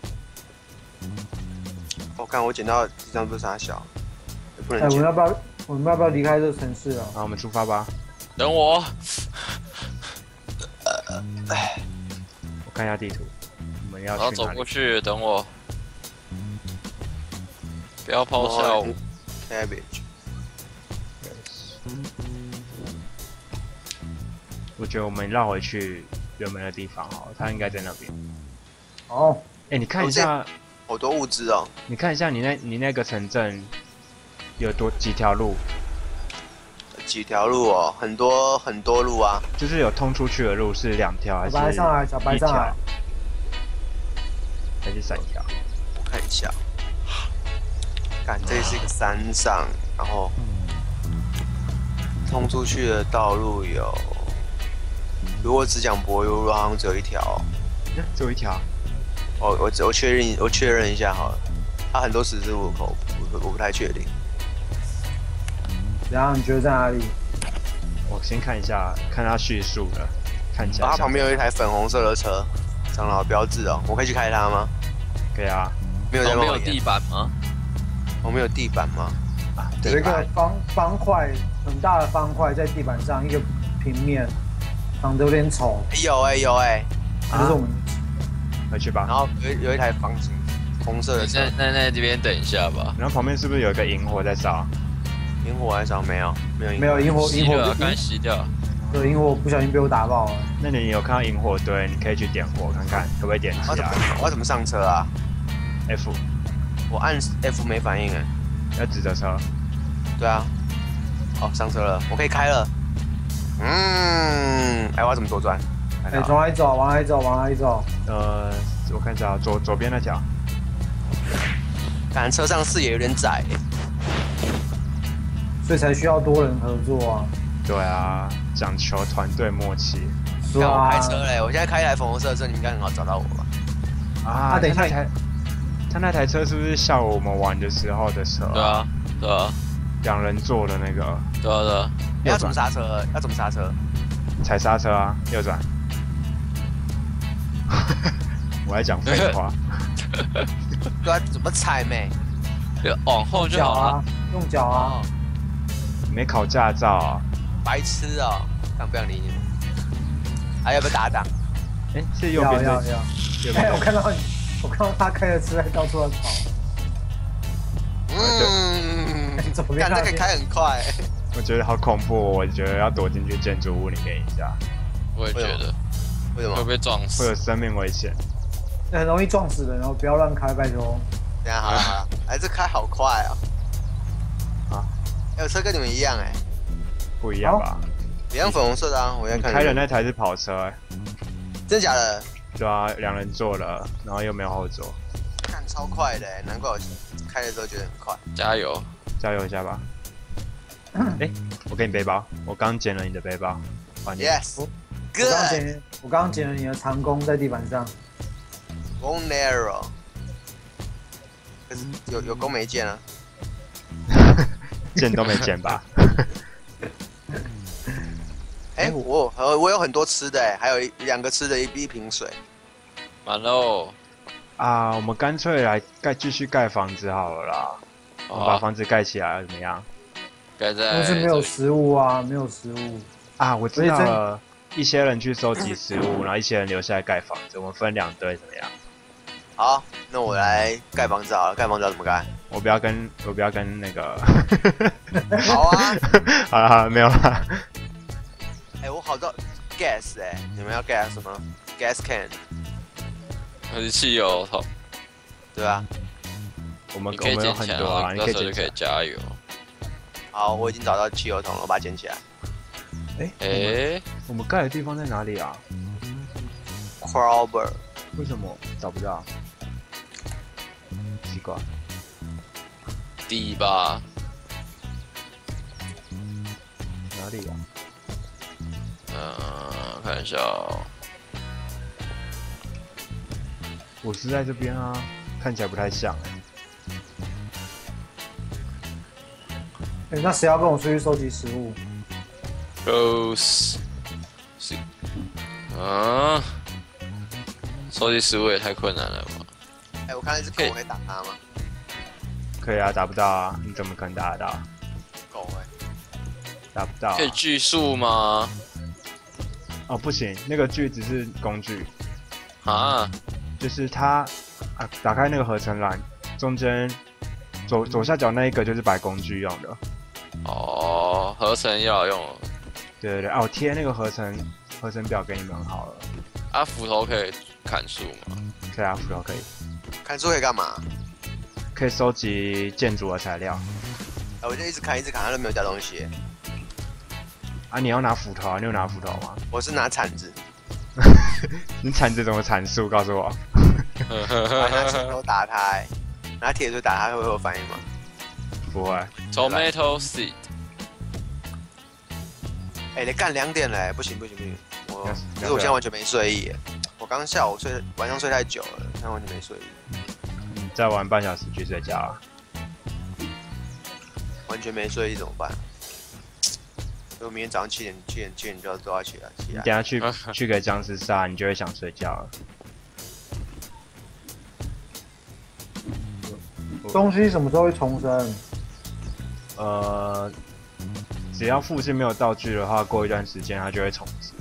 我、哦、看我捡到这张不是啥小，不能哎、欸，我捡。 们要不要我们要不要离开这个城市啊？ 好，我们出发吧。 等我。 呃，哎， 我看一下地图，我们要去哪里？ 走过去，等我。不要抛下我。 Cabbage。 我觉得我们绕回去原本的地方好了，他应该在那边。 哦， 哎、欸，你看一下， 好多物资哦。 你看一下你那你那个城镇有多几条路？ 几条路哦，很多很多路啊。 就是有通出去的路是两条还是？ 小白上来，小白上来， 还是三条？ 我看一下。看，这是一个山上，然后通出去的道路有。如果只讲柏油路，好像只有一条。 只有一条。 哦，我我确认，我确认一下好了。它很多十字路口，我我不太确定。 然后你觉得在哪里？ 我先看一下，看它叙述的，看起来。 啊，它旁边有一台粉红色的车，长老标志哦，我可以去开它吗？ 可以啊。 没有在旁边有地板吗？ 我们有地板吗？ 啊， 有一个方方块，很大的方块在地板上，一个平面。长得有点丑， 有哎、欸、有哎、 欸，这是我们回去吧。 然后有有一台房型红色的车， 那那那这边等一下吧。 然后旁边是不是有一个萤火在烧？ 萤火还烧没有？没有萤火， 没有萤火，萤火刚熄掉。 对，萤火不小心被我打爆了。 那你有看到萤火堆？你可以去点火看看，可不可以点起来？ 我要怎么上车啊 ？F， 我按 F 没反应哎。 要指着车。 对啊。哦，上车了，我可以开了。嗯，哎，我要怎么左转？ 哎，往哪里走？往哪里走？往哪里走？ 呃，我看一下，左左边那条。 感觉车上视野有点窄， 所以才需要多人合作啊。 对啊，讲求团队默契。 是啊。 我开车嘞，我现在开一台粉红色的车，你们应该很好找到我吧？ 啊，等一下，他那台，他那台车是不是下午我们玩的时候的车、啊？ 对啊。 对啊， 两人座的那个对啊，对啊。 要怎么刹车？要怎么刹车？ 踩刹车啊，右转。我在讲废话。 对啊，怎么踩没？ 往后就脚好了。 啊，用脚啊。 没考驾照啊？ 白痴哦，敢不想理你们？还要不要打档？ 哎，是右要边要要。 这右哎， 边我看到你，我看到他开着车在到处在跑。 嗯， 怎么样感觉可以开很快。 我觉得好恐怖哦，我觉得要躲进去建筑物里面一下， 我也觉得为什么？ 会被撞死。 会有生命危险。 很容易撞死人哦，不要乱开，拜托。 等下好了好了，哎，这开好快啊！ 啊， 哎，我车跟你们一样哎， 不一样吧？ 一样粉红色的啊，我现在看你开的那台是跑车、欸， 真假的？ 对啊，两人座的，然后又没有后座， 看超快的，难怪我开的时候觉得很快。 加油！ 加油一下吧。哎、欸，我给你背包，我刚捡了你的背包，还你。 Yes， 我刚刚 good， 捡，我刚刚捡了你的长弓在地板上。 Go narrow，可是有有弓没见啊？ 捡都没捡吧？ 哎、欸，我我我有很多吃的哎，还有一两个吃的，一一瓶水。 满喽！ 啊，我们干脆来盖继续盖房子好了啦。我们把啊， 房子盖起来怎么样？ 盖在但是没有这里食物啊，没有食物。 啊，我知道了。一些人去收集食物，然后一些人留下来盖房子，我们分两队怎么样？ 好，那我来盖房子好了。盖房子要怎么盖？ 我不要跟我不要跟那个。 好啊。 好了好了，没有了。 哎、欸，我好多 gas 哎、欸，你们要 gas 什么 ？gas can， 还是汽油桶？ 对吧、啊？ 我们你可以我们有捡起来， 很多啊， 然后你可以到时候就可以捡起来。 加油。 好，我已经找到汽油桶了，我把它捡起来。 哎、 哎、 欸，我们盖的地方在哪里啊 Crowber， 为什么找不到？奇怪。 地吧？ 哪里啊？ 嗯，看一下哦。 我是在这边啊，看起来不太像哎、 哎、那谁要跟我出去收集食物？ Rose， 是，啊，收集食物也太困难了吧？ 哎、欸，我看到一只狗，我可以打它吗？ 可以啊，打不到啊，你怎么可能打得到？ 狗哎、 打不到、啊。 可以锯树吗？ 哦，不行，那个锯只是工具， 啊， 就是它啊，打开那个合成栏，中间左左下角那一个就是摆工具用的。 哦，合成要用了。 对对对，啊，我贴那个合成合成表给你们好了。 啊，斧头可以砍树吗？ 可以啊，斧头可以， 砍树可以干嘛？ 可以收集建筑的材料。 哎、我就一直砍，一直砍，它都没有掉东西。 啊，你要拿斧头啊？你有拿斧头吗？ 我是拿铲子， 你铲子怎么铲树？告诉我。 我拿石头打它、欸，拿铁锤打它会有反应吗？ 不会。 Tomato seed， 哎、欸，你干两点了、欸，不行不行不行，我要可是我现在完全没睡意、欸，我刚下午睡，晚上睡太久了，现在完全没睡意， 你再玩半小时去睡觉啊。 完全没睡意怎么办？所以我明天早上七点七点七点就要都要起来起来。 你等下去去给僵尸杀，你就会想睡觉了。 东西什么时候会重生？ 呃，只要附近没有道具的话，过一段时间它就会重置。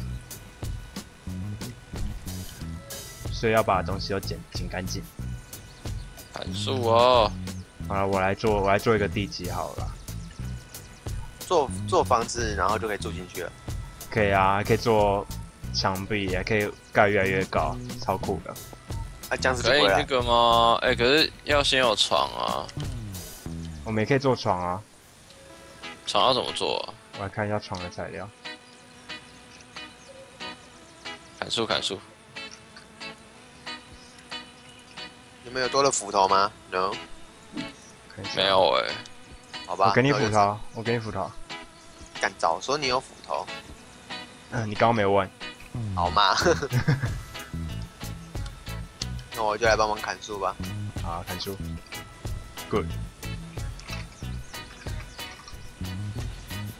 所以要把东西都捡捡干净。 砍树哦。 好了，我来做我来做一个地基好了。 做做房子，然后就可以住进去了。 可以啊，可以做墙壁，也可以盖越来越高，超酷的。 啊，僵尸就可以回来。 那个吗？哎、欸，可是要先有床啊。 我们也可以做床啊。 床要怎么做啊？ 我来看一下床的材料。 砍树，砍树。 你们有多的斧头吗 ？No， 看一下没有哎、欸。 好吧。 我给你斧那就头，我给你斧头。 敢早说你有斧头， 嗯，你刚刚没问。 好嘛？那我就来帮忙砍树吧。 好，砍树。Good。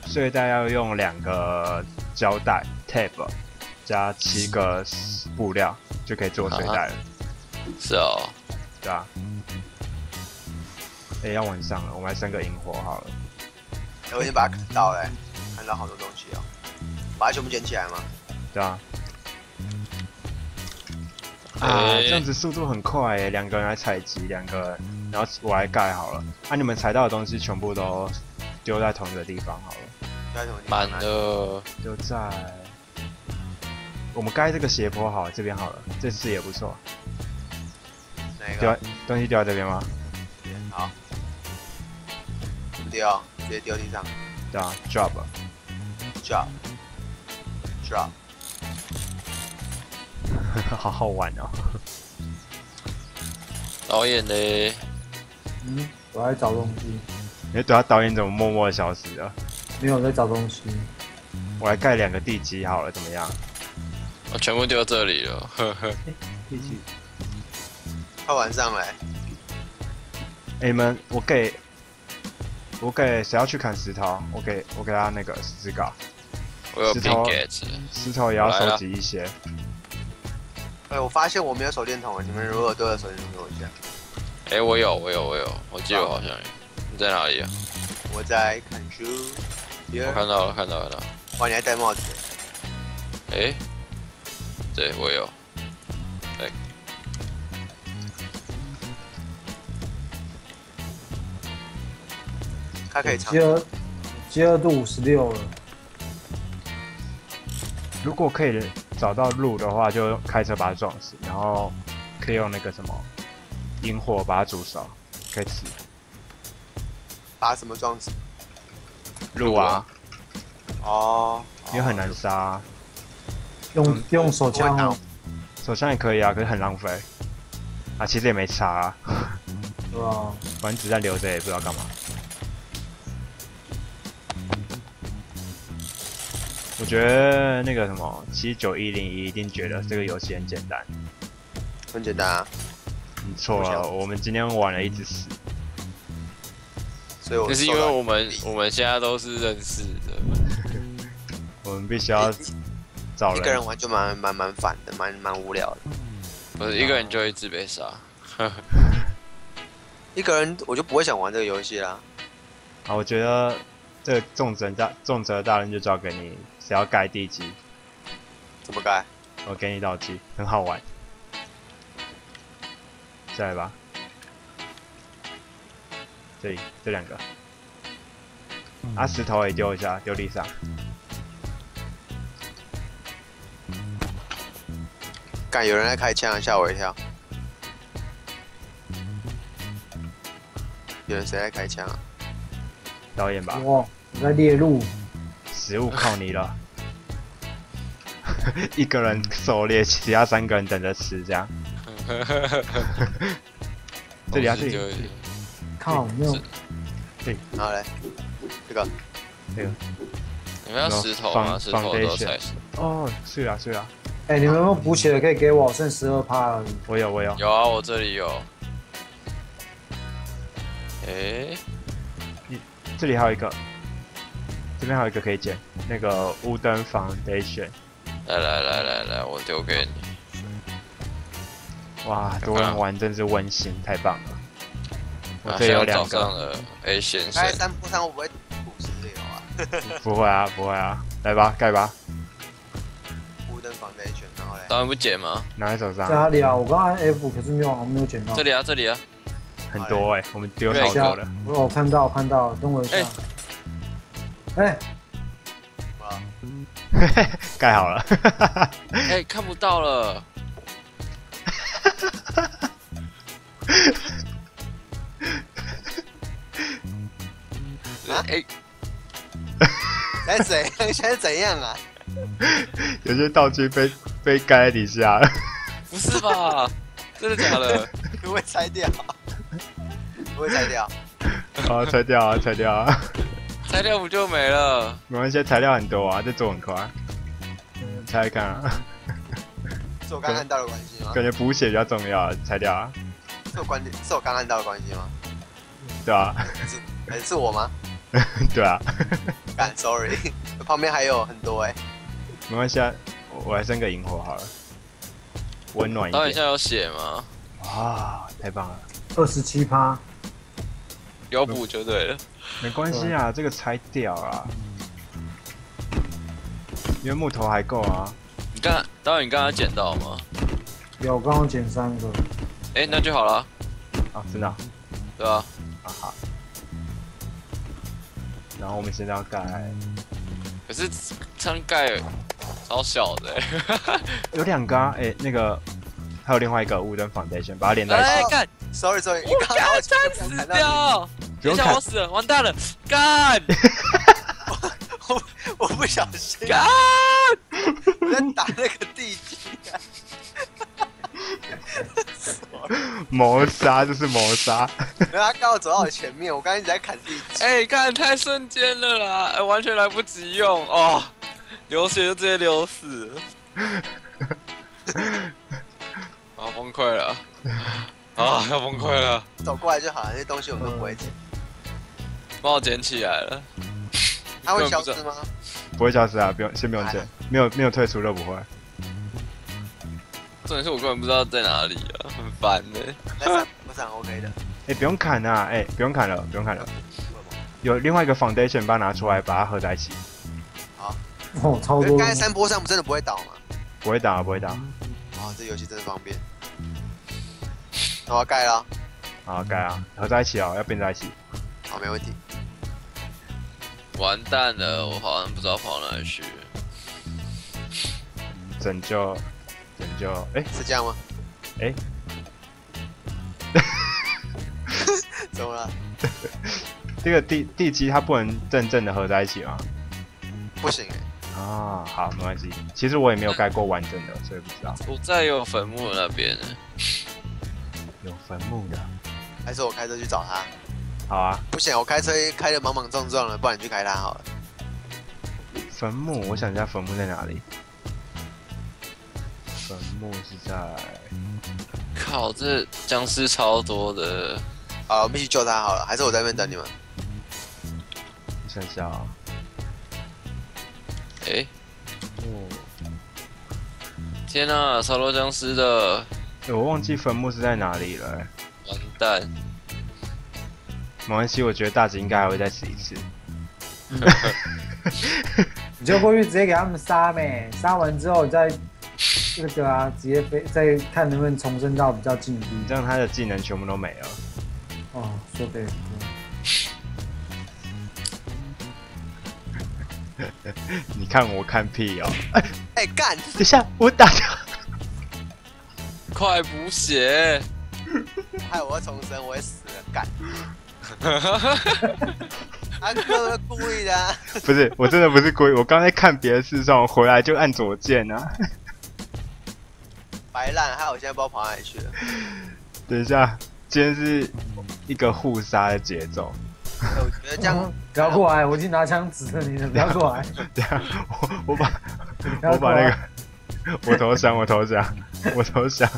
睡袋要用两个胶带 tape 加七个布料就可以做睡袋了。 是哦， 对啊。哎、欸，要晚上了，我们来生个萤火好了。 欸、我已经把它看到了、欸，看到好多东西哦、喔。把它全部捡起来吗？ 对啊。啊， 欸、 这样子速度很快诶，两个人来采集，两个人，然后我来盖好了。啊，你们采到的东西全部都丢在同一个地方好了。 丢在什么地方？ 满了。 丢在我们盖这个斜坡好了，这边好了，这视野不错。 哪一丢个？ 东西丢在这边吗？ 好。丢，直接丢地上。 对啊 ，drop。 drop。drop。 好好玩哦。 导演嘞？ 嗯，我在找东西。 你对他导演怎么默默的消失了？ 没有在找东西。 我来盖两个地基好了，怎么样？ 我全部丢这里了，呵呵。 地基。 快晚上了、欸。 哎、欸，你们，我给，我给谁要去砍石头？我给我给他那个石膏。 我有石头 Pickaxe， 石头也要收集一些。 哎、欸，我发现我没有手电筒了，你们如果都有手电筒给我一下。 哎、欸，我有，我有，我有，我记得我好像有。你在哪里啊？ 我在看书。 我看到了，看到了，看到了。 哇，你还戴帽子？ 哎、欸，对我有。对。 它可以长。 饥饿，饥饿度五十六了。 如果可以找到路的话，就开车把它撞死，然后可以用那个什么引火把它煮熟，可以吃。 把什么撞死？ 鹿啊， 哦， 也很难杀、啊。 用、 嗯、 用手枪哦， 手枪也可以啊，可是很浪费。啊，其实也没差、啊， 对吧？ 反正子弹留着也不知道干嘛。我觉得那个什么七九一零一一定觉得这个游戏很简单。 很简单啊。 你错了，我们今天玩了一直死。 所以我那是因为我们我们现在都是认识的， 我们必须要找人。 一个人玩就蛮蛮蛮烦的，蛮蛮无聊的。 不是一个人就一直被杀。 一个人我就不会想玩这个游戏啦。 啊，我觉得这个重责大重责大人就交给你，只要盖地基。 怎么盖？ 我给你道具，很好玩。再来吧。这里这两个，啊，石头也丢一下，丢地上。 干，有人在开枪，吓我一跳。有人谁在开枪啊？ 导演吧。 哇，我在猎鹿。 食物靠你了。一个人狩猎，其他三个人等着吃，这样。这里啊，这里。 靠，没有。 对， 然后嘞，这个， 这个。 你们要石头吗？石头都才是。 哦，是啊，是啊。 哎、欸，你们有没有补血的可以给我？剩十二趴而已。 我有，我有。 有啊，我这里有。哎、欸， 你这里还有一个，这边还有一个可以捡，那个 Wooden Foundation。 来来来来来，我丢给你。 哇，多人玩真是温馨，太棒了。我这这有两个。的 A 先生。 开三步上会不会补石榴啊？ 不会啊，不会啊，来吧，盖吧。 Wooden Foundation，然后嘞。 当然不捡吗？ 拿在手上。 在哪里啊？我刚按 F， 可是没有，我没有捡到。 这里啊，这里啊。 很多哎、欸，我们丢超多的。 我有看到，我看到，等我一下。哎、 欸，盖好了。 哎、欸，看不到了。 啊？ 哎、欸， 现在怎现在怎样啊？ 有些道具被被盖在底下了。 不是吧？真的假的？ 不会拆掉？不会拆掉？ 啊，拆掉啊，拆掉啊！ 拆掉不就没了？ 没关系，材料很多啊，这做很快。猜猜看啊。 是我刚按到的关系吗？ 感觉补血比较重要，拆掉啊。 是我关是我刚按到的关系吗？ 对啊。 是还是我吗？ 对啊。 干 ，sorry，旁边还有很多哎、 没关系啊，我我来生个萤火好了，温暖一点。 导演现在有写吗？ 哇，太棒了！ 二十七趴， 有补就对了。 没关系啊，这个拆掉啊，因为木头还够啊。 你刚导演你刚刚捡到吗？ 有刚刚捡三个， 哎、欸，那就好了， 啊，真的啊， 对吧？ 啊好。然后我们现在要盖， 可是仓盖超小的、欸， 有两个啊，哎、那个还有另外一个雾灯 foundation，把它连在一起。 哎干， ，sorry sorry，你我刚刚干惨死掉！等一下不用砍我死了，完蛋了，干我我不小心， 干！ 我在打那个地基、啊。 谋杀，这是谋杀。 然后他刚好走到我前面，我刚刚一直在砍地基。 哎、欸，干太瞬间了啦，哎、完全来不及用哦，流血就直接流死了，啊崩溃了，啊要崩溃了， 走过来就好了，那些东西我们都不会捡。 帮我捡起来了， 它会消失吗？ 不会消失啊，不用，先不用捡，没有没有退出都不会。 重点是我根本不知道在哪里啊，很烦呢、欸。 在山坡上 OK 的。 哎、不用砍啊，哎、不用砍了，不用砍了。有另外一个 foundation，把它拿出来，把它合在一起。 哦，超多。 刚才山坡上真的不会倒吗？ 不会打，不会打。 哦，这游戏真的方便。那我要盖了。 好，盖啊，合在一起哦，要并在一起。 好，没问题。 完蛋了，我好像不知道跑哪里去了。 拯救，拯救，哎、 是这样吗？ 哎、 怎么了？ 这个地地基它不能正正的合在一起吗？ 不行哎、 啊，好，没关系。其实我也没有盖过完整的，所以不知道。 我在有坟墓那边呢。 有坟墓的， 还是我开车去找他？ 好啊。 不行，我开车开的莽莽撞撞了，不然你去开他好了。 坟墓，我想一下坟墓在哪里？坟墓是在…… 靠，这僵尸超多的。 好，我们一起救他好了，还是我在那边等你们？ 我想一下啊、 哎、欸， 哦， 天啊，超多僵尸的， 欸我忘记坟墓是在哪里了、欸。 完蛋！ 没关系，我觉得大吉应该还会再死一次。 你就过去直接给他们杀呗，杀完之后你再那个啊，直接飞，再看能不能重生到比较近的地这样他的技能全部都没了。 方。哦，说对。 你看我看屁哦！哎、 哎、欸，干！ 等一下，我打掉。 快补血！ 害我要重生，我也死了，干！他哥故意的、啊。 不是，我真的不是故意。我刚才看别的事上，我回来就按左键啊。 白烂，害我现在不知道跑哪里去了。 等一下，今天是一个互杀的节奏。 欸我觉得这样不要过来，我已经拿枪指着你了，不要过来。 等一下，我我把不要过我把那来个我投降，我投降，我投降。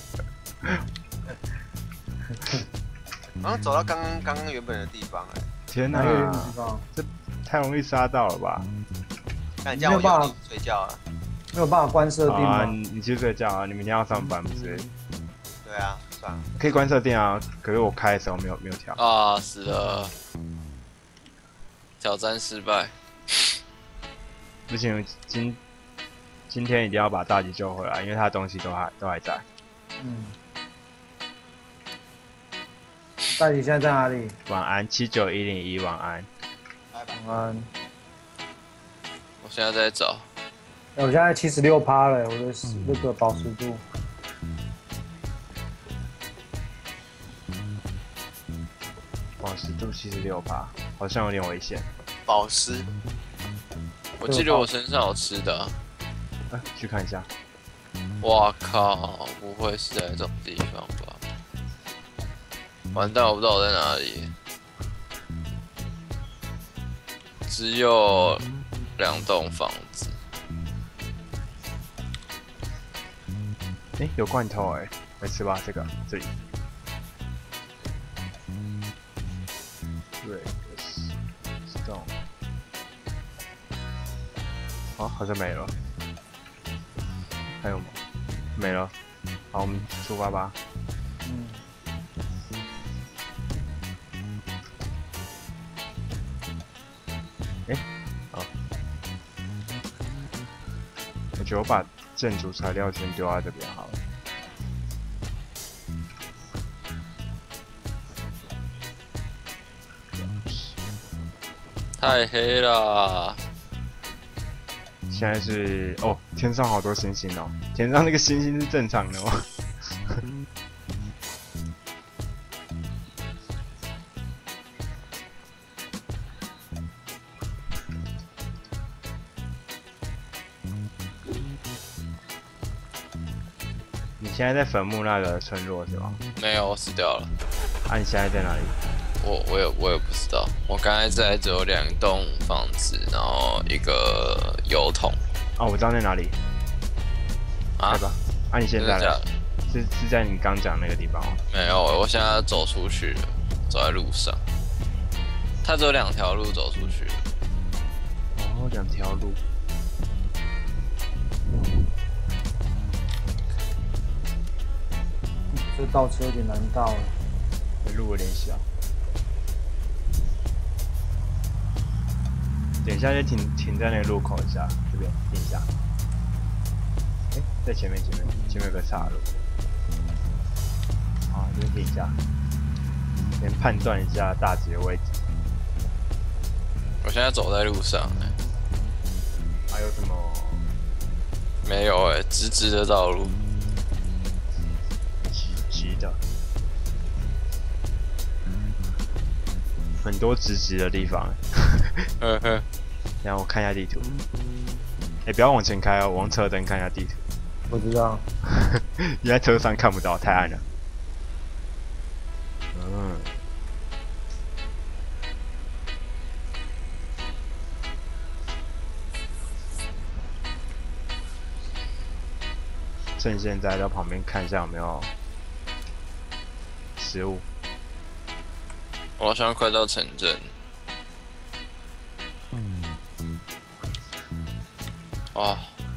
好像走到刚刚刚刚原本的地方哎、 天哪、 哪个地方？ 太容易杀到了吧？ 看你这样我就睡觉了。 没有办法关设好啊， 定吗？ 你你去睡觉啊，你明天要上班不是？ 对啊，算了。 可以关设定啊，可是我开的时候没有没有调。 啊，死了！挑战失败。 不行，今今天一定要把大吉救回来，因为他的东西都还都还在。 嗯。大姐现在在哪里？ 晚安，七九一零一，晚安。 拜拜。 晚安。 我现在在找。 欸我现在七十六趴了，我的那个保持度。 保湿度七十六趴，好像有点危险。 宝石， 我记得我身上有吃的、啊。 啊，去看一下。 哇靠！不会是在这种地方吧？完蛋，我不知道我在哪里。只有两栋房子。 哎、欸，有罐头哎、欸，来吃吧，这个这里。对，Stone。 哦，好像没了。还有吗？没了。好，我们出发吧。 嗯。 哎、好。我觉得我把建筑材料先丢在这边好了。 太黑了。 现在是哦，天上好多星星哦，天上那个星星是正常的吗？你现在在坟墓那个村落是吧？ 没有，我死掉了。 啊，你现在在哪里？ 我我也我也不知道，我刚才在只有两栋房子，然后一个油桶。 哦，我知道在哪里。 啊？ 对吧？啊，你现在呢？是是在你刚讲那个地方哦？ 没有，我现在走出去了，走在路上。它只有两条路走出去。 哦，两条路。 这倒车有点难倒了。 路有点小。等一下就停停在那个路口一下，这边停一下。哎、欸，在前面前面前面有个岔路。好，这边停一下，先判断一下大致的位置。 我现在走在路上、欸。 还有什么？ 没有哎、欸，直直的道路。 直直的。很多直直的地方。 呵呵。 然后我看一下地图。哎、欸，不要往前开哦，我用车灯看一下地图。 我知道。 你在车上看不到，太暗了。嗯。趁现在到旁边看一下有没有食物。 我好像快到城镇。哇！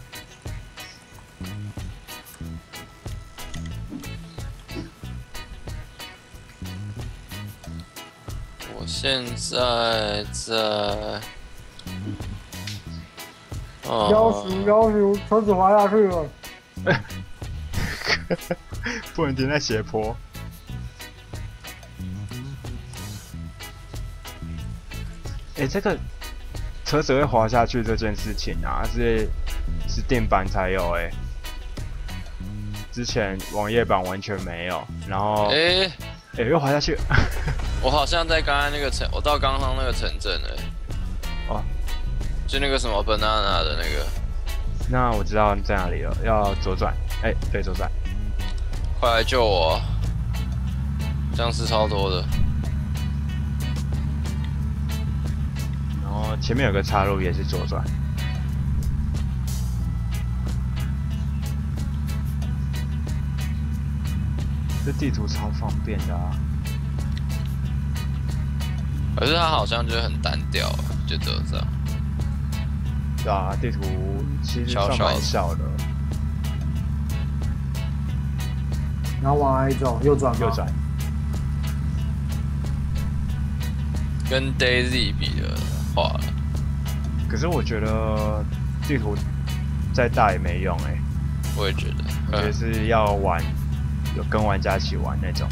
我现在在……哦， 要死要死，车子滑下去了。 不能停在斜坡。哎、欸，这个车子会滑下去这件事情啊，是是电版才有哎、欸，之前网页版完全没有。然后，哎、欸，哎、欸，又滑下去。 我好像在刚才那个城，我到刚刚那个城镇哎、欸。 哦， 就那个什么 banana 的那个。 那我知道在哪里了，要左转。哎、欸，对，左转。 快来救我！僵尸超多的。 然后前面有个岔路，也是左转。这地图超方便的啊！ 可是它好像就是很单调，就只有这样。 对啊，地图其实算蛮小的。 然后往哪里走？右转吗？ 右转。 跟 DayZ 比的话， 可是我觉得地图再大也没用哎、欸。 我也觉得， 我觉得是要玩，有跟玩家一起玩那种。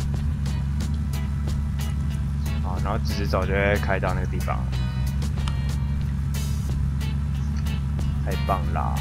啊，然后直直走就会开到那个地方了。太棒啦！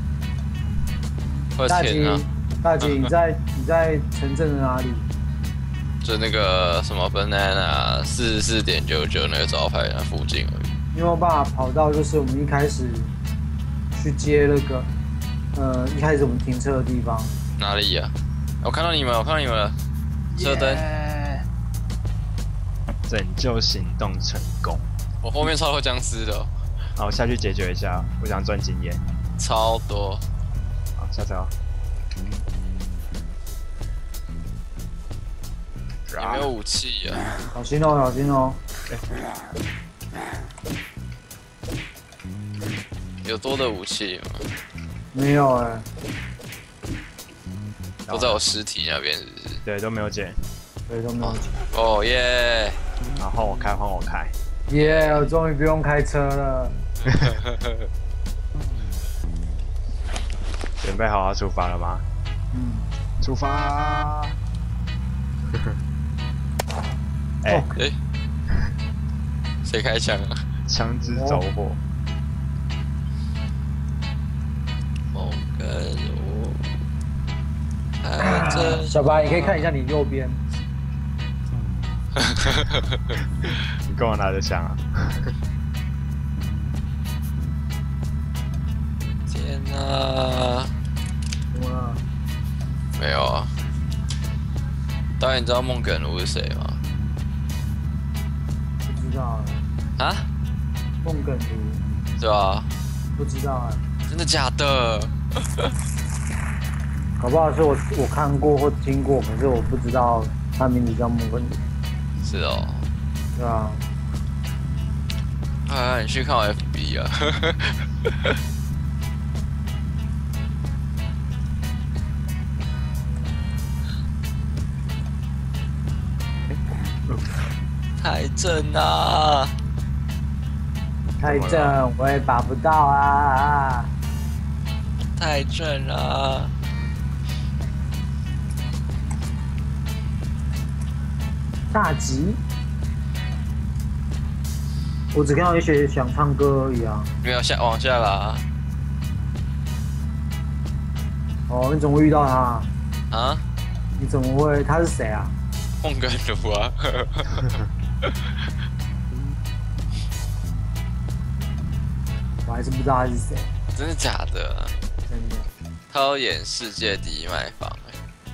大吉， 啊、 大吉，你在你在城镇的哪里？ 就那个什么 banana 四十四点九九那个招牌那附近而已。 你有没有办法跑到就是我们一开始去接那个呃一开始我们停车的地方？ 哪里呀、啊？我看到你们，我看到你们了，车灯。 Yeah! 拯救行动成功。 我后面超多僵尸的、哦。 好，我下去解决一下，我想赚经验。 超多。 好，下车。 有没有武器呀、啊？ 小心哦，小心哦。 哎、欸， 有多的武器吗？ 没有哎、 都在我尸体那边，是不是？ 对，都没有捡。 对，都没有。 哦耶！ 然后我开，换我开。 耶、我终于不用开车了。 准备好要出发了吗？ 嗯。 出发！哎、 哦哎，谁开枪啊？ 枪支走火。 梦跟我，这小白，你可以看一下你右边。 你跟我拿着枪啊？ 天哪！ 怎么了？ 没有啊。导演，你知道孟耿如是谁吗？ 不知道哎、 啊？ 孟耿如， 对啊， 不知道哎、 真的假的？ 搞不好是我我看过或听过，可是我不知道他名字叫孟耿如。 是哦。 对啊。 啊，你去看我 F B 啊。太正啊！ 太正，我也拔不到啊！ 太正了！ 大吉，我只看到一些想唱歌而已啊。 没有下往下啦。 哦，你怎么会遇到他？ 啊？ 你怎么会？他是谁啊？ 孟耿如啊。 我还是不知道他是谁。 真的假的？ 真的。 他要演世界第一卖房哎、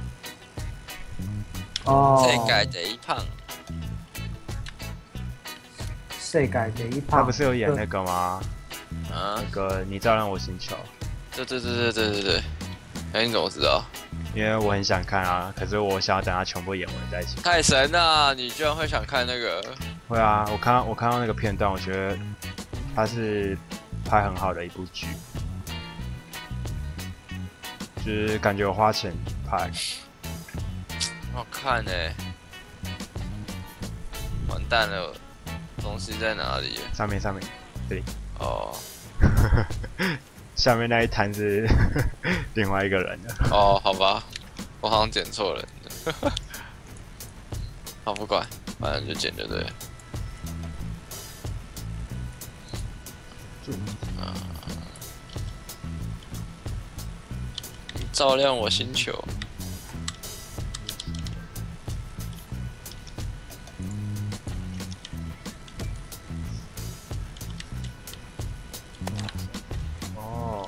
哦。 世界第一胖。 世界第一胖。 他不是有演那个吗？ 啊？ 那个你照亮我星球。 对对对对对对对。哎，你怎么知道？ 因为我很想看啊，可是我想要等他全部演完再一起。 太神了！你居然会想看那个？ 会啊，我看到我看到那个片段，我觉得他是拍很好的一部剧，就是感觉我花钱拍。 好看哎、完蛋了，东西在哪里？ 上面上面，这里。 哦。 下面那一摊是另外一个人的。 哦，好吧，我好像剪错人了。好，不管，反正就剪就对了。啊，照亮我星球。 哦，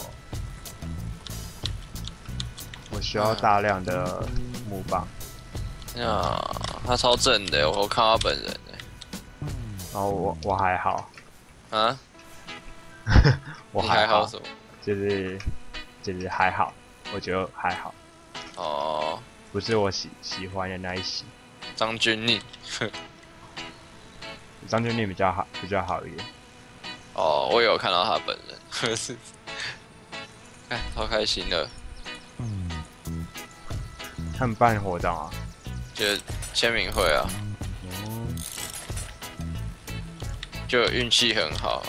我需要大量的木棒。 呀，他超正的，我看他本人的。 然后我我还好。 啊？ 我你还好， 还好什么？ 就是就是还好，我觉得还好。 哦， 不是我喜喜欢的那一型。 张钧甯。 张钧甯比较好，比较好一点。 哦，我有看到他本人，可是，看超开心的。 他们办活动啊？ 就签名会啊。 哦。 就运气很好。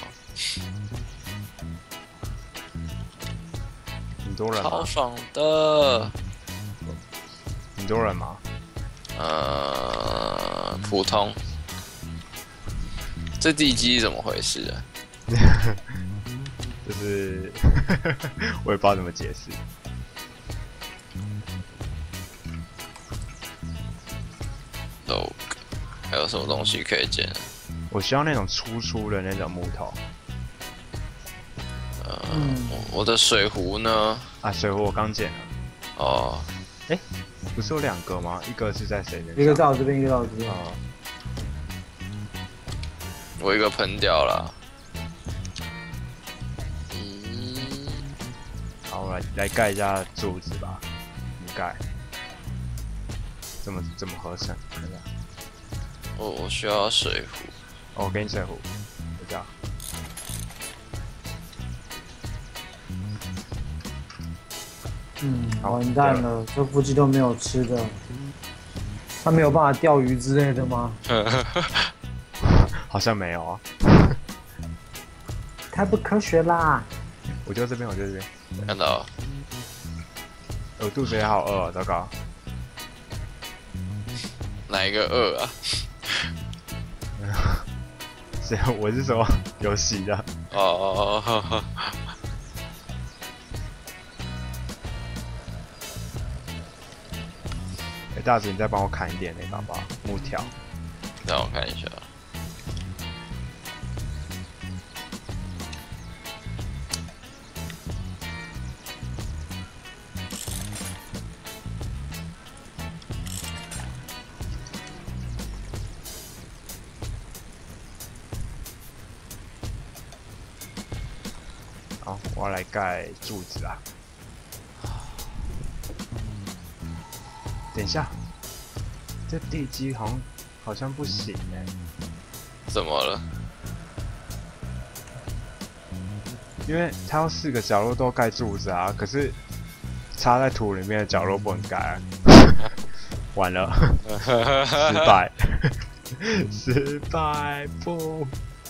很多人吗？ 超爽的。 很多人吗？ 呃，普通。这地基怎么回事啊？ 就是我也不知道怎么解释。 log 还有什么东西可以捡？ 我需要那种粗粗的那种木头。 呃，我我的水壶呢？ 啊，水壶我刚捡了。 哦， 哎、欸，不是有两个吗？一个是在谁的？ 一个在我这边，一个在我这边。 哦。 我一个喷掉了。咦？ 好，我来来盖一下柱子吧。你盖。怎么怎么合成？看一下。 我我需要水壶。 哦，我给你水壶。就这样。 嗯， 好完蛋了，这附近都没有吃的。他没有办法钓鱼之类的吗？ 好像没有啊。 太不科学啦！ 我就这边，我就这边。 看到了， 我肚子也好饿哦，糟糕。 哪一个二啊？ 是，我是说游戏的。 哦哦哦哦， 哎，大子，你再帮我砍一点那个好不好？木条。 让我看一下。 好，我要来盖柱子啊。等一下，这地基好像好像不行哎、 怎么了？ 因为它要四个角落都盖柱子啊，可是插在土里面的角落不能盖、啊，完了，失败，失败不。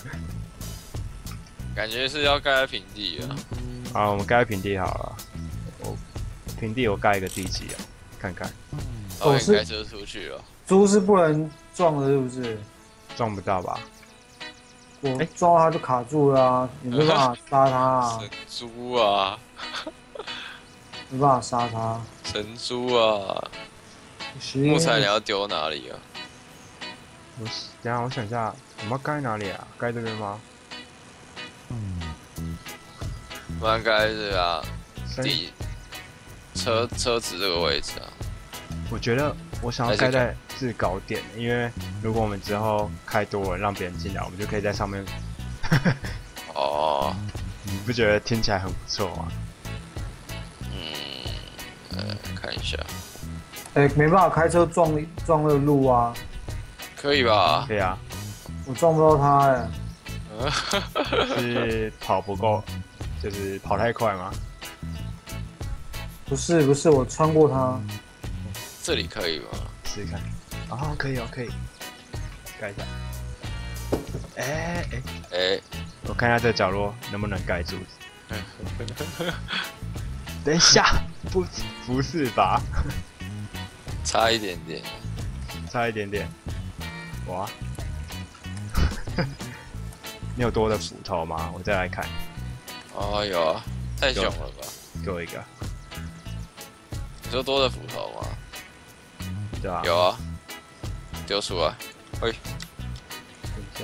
感觉是要盖在平地啊。 好，我们盖平地好了。我平地我盖一个地基啊，看看导演是开车出去了。 猪是不能撞的，是不是？ 撞不到吧？ 我哎撞到它就卡住了啊，你没办法杀它啊， 神猪啊！ 没办法杀它。 神猪啊！木材你要丢哪里啊？ 我等一下我想一下，我们要盖哪里啊？盖这边吗？ 不然盖这个啊， 深底车车子这个位置啊。 我觉得我想要盖在制高点，因为如果我们之后开多了，让别人进来，我们就可以在上面。 哦， 你不觉得听起来很不错吗？ 嗯，呃，看一下， 哎、没办法开车撞撞那个路啊， 可以吧？ 对啊， 我撞不到它哎、 是跑不够，就是跑太快吗？ 不是不是，我穿过它。 这里可以吗？ 试试看。啊、可以哦，可以。盖一下。哎、哎、 哎、 我看一下这角落能不能盖住。等一下，不不是吧？ 差一点点。 差一点点。哇！你有多的斧头吗？我再来看， 哦，有啊，太凶了吧？ 给我一个， 你说多的斧头吗？ 对吧？ 有啊，丢出来。喂， 等一下。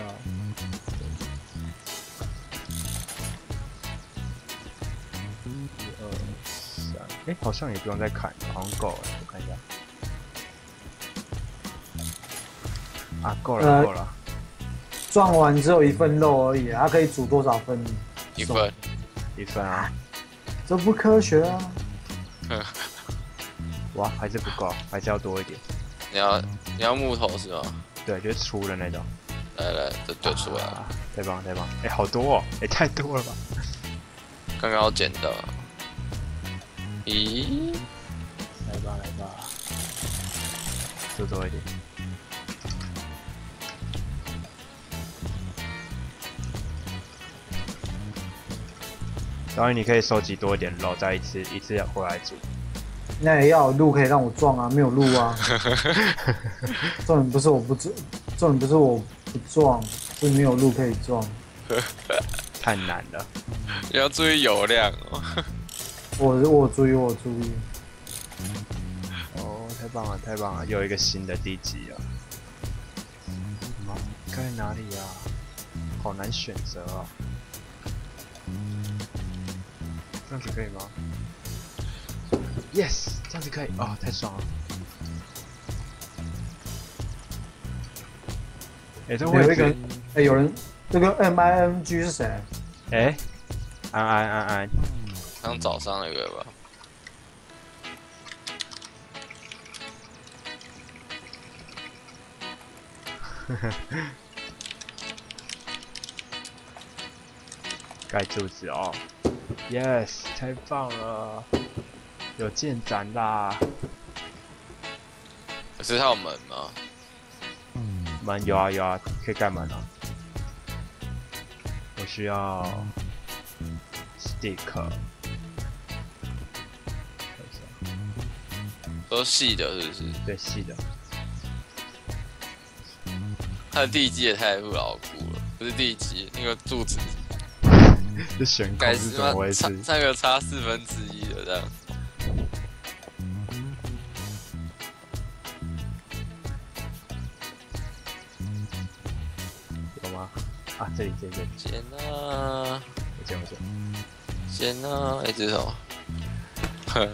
一二三，哎，好像也不用再砍，好像够了，我看一下。啊，够了， 呃够了。 撞完只有一份肉而已，它可以煮多少份？ 一份。 一份啊！ 这不科学啊！ 哇，还是不够，还是要多一点。 你要你要木头是吗？ 对，就是粗的那种。 来来，这丢出来了。 啊！太棒了太棒了！哎，好多哦！哎，太多了吧？ 刚刚我捡到。咦？ 来吧来吧，多多一点。导演，你可以收集多一点肉，再一次一次回来煮。 那也要有路可以让我撞啊，没有路啊。重点不是我不撞，重点不是我不撞，是没有路可以撞。 太难了。 你要注意油量哦。 我我注意我注意。 哦，太棒了太棒了，又一个新的地基了。盖哪里呀、啊？好难选择哦。这样子可以吗 ？Yes， 这样子可以哦，太爽了。哎、欸，这位置有一个，哎、欸，有人，这个 M I N G 是谁？ 哎、欸，安安安安， 刚早上那个吧。 盖柱子哦 ，Yes， 太棒了！ 有进展啦。 可是它有门吗？ 门有啊有啊，可以盖门啊。我需要 stick。 都细的，是不是？ 对，细的。 它的地基也太不牢固了，不是地基，那个柱子。 这悬空该是怎么回事？ 那个差四分之一的这样。 有吗？啊，这里这里这里。 捡啊！ 我捡我捡。 捡啊！哎、欸，这是什么？呵。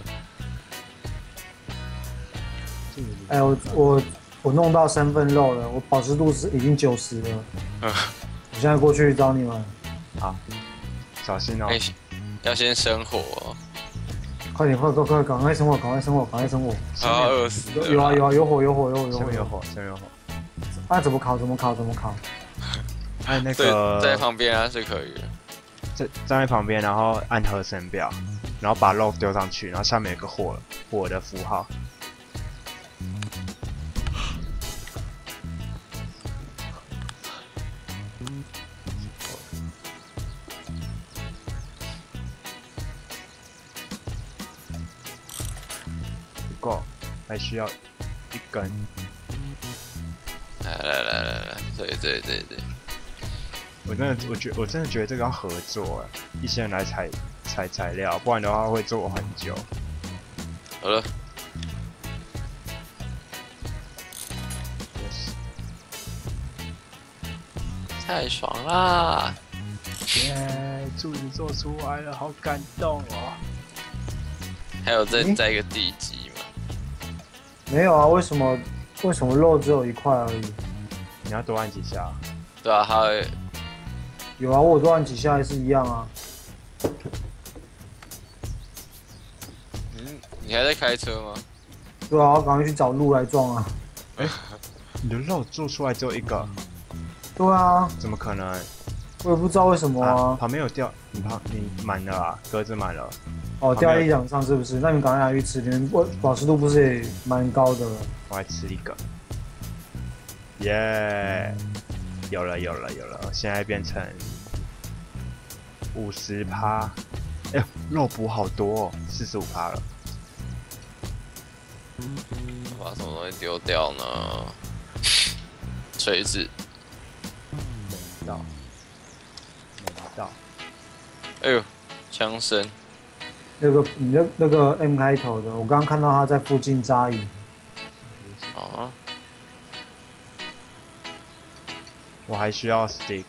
哎，我我我弄到三份肉了，我保湿度是已经九十了。 嗯。 我现在过去找你们。 好。小心哦、 欸！要先生火、哦， 快点，快快快，赶快生火，赶快生火，赶快生火！ 啊，饿死！ 有啊有啊，有火有火有火有火！ 下面有火，下面有火。 啊，怎么烤？怎么烤？怎么烤？ 按那个在旁边啊是可以的。 在站在旁边，然后按合成表，然后把肉丢上去，然后下面有个火火的符号。够，还需要一根。 来来来来来，对对对对。 我真的，我觉我真的觉得这个要合作哎，一些人来采采材料，不然的话会做很久。 好了。 Yes. 太爽啦！ 耶，柱子做出来了，好感动哦。 还有再再一个地基嘛？ 没有啊，为什么为什么肉只有一块而已？ 你要多按几下。 对啊，它会有啊，我多按几下还是一样啊。 嗯，你还在开车吗？ 对啊，我赶快去找路来撞啊！ 哎、欸，你的肉做出来只有一个？ 对啊， 怎么可能？ 我也不知道为什么啊。 啊旁边有掉，你旁你满了啊，格子满了。 哦，掉在一两上是不是？那你赶快拿去吃，你们保保湿度不是也蛮高的了？ 我还吃一个。耶、yeah ！有了有了有了，现在变成五十趴。哎呦，肉补好多哦，四十五趴了。 把什么东西丢掉呢？锤子。 没到，没到。 哎呦，枪声。 那个你那那个 M 开头的，我刚刚看到他在附近扎营。 啊。 我还需要 stick。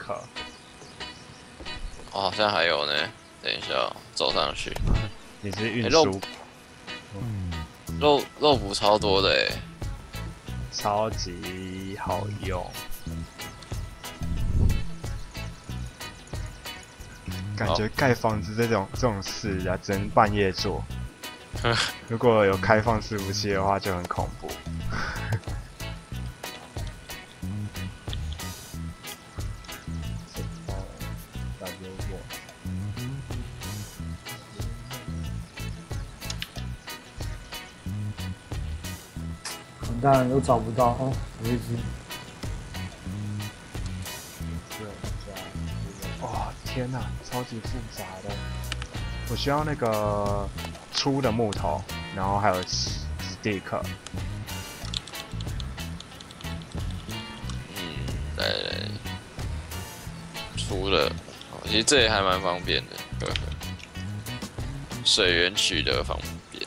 哦，好像还有呢。等一下，走上去。 你是运欸、 输、 肉肉肉补超多的哎， 超级好用。感觉盖房子这种这种事啊，只能半夜做。如果有开放伺服器的话，就很恐怖。 完蛋了，都找不到哦，有一只。 哇，天哪，超级复杂的。我需要那个粗的木头，然后还有 stick。 嗯，来来，粗的，其实这也还蛮方便的，呵呵。水源取得方便。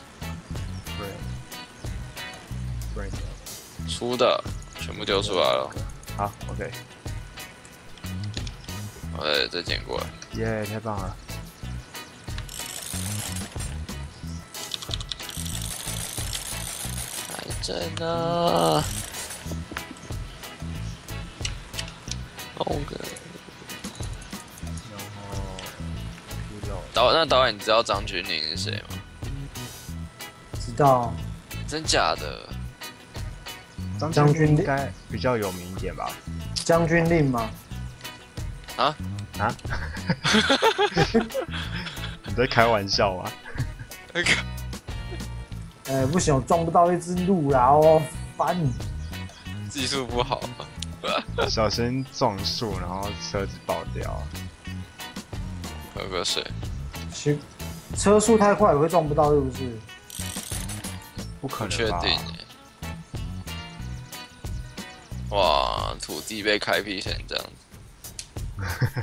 对。 粗的全部丢出来了。 好 ，OK。 好，再再捡过来。 耶、yeah, 太棒了！ 来真的。弄个。 然后， 导那导演，你知道张钧甯是谁吗？ 知道。 真假的？ 张钧甯应该比较有名一点吧？ 将军令吗？ 啊啊！你在开玩笑吗？ 那个哎，不行，我撞不到一只鹿啦，哦，烦！ 技术不好。 小心撞树，然后车子爆掉。 喝个水。 行，车速太快也会撞不到，是不是？ 不可不确能吧？ 定耶。哇，土地被开辟成这样子。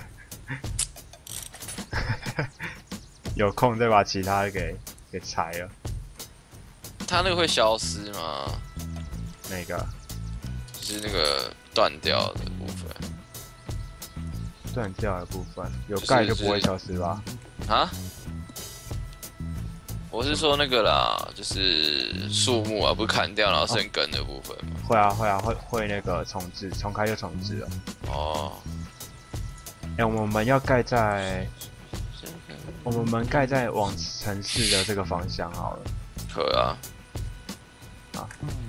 有空再把其他的给给拆了。 它那个会消失吗？ 那个就是那个断掉的部分断掉的部分，有就是盖就不会消失吧？ 啊？我是说那个啦，就是树木啊，不是砍掉然后剩根的部分吗？ 会啊会啊会会那个重置，重开就重置了。 哦， 哎、我们门要盖在，我们门盖在往城市的这个方向好了。 可啊。 哦，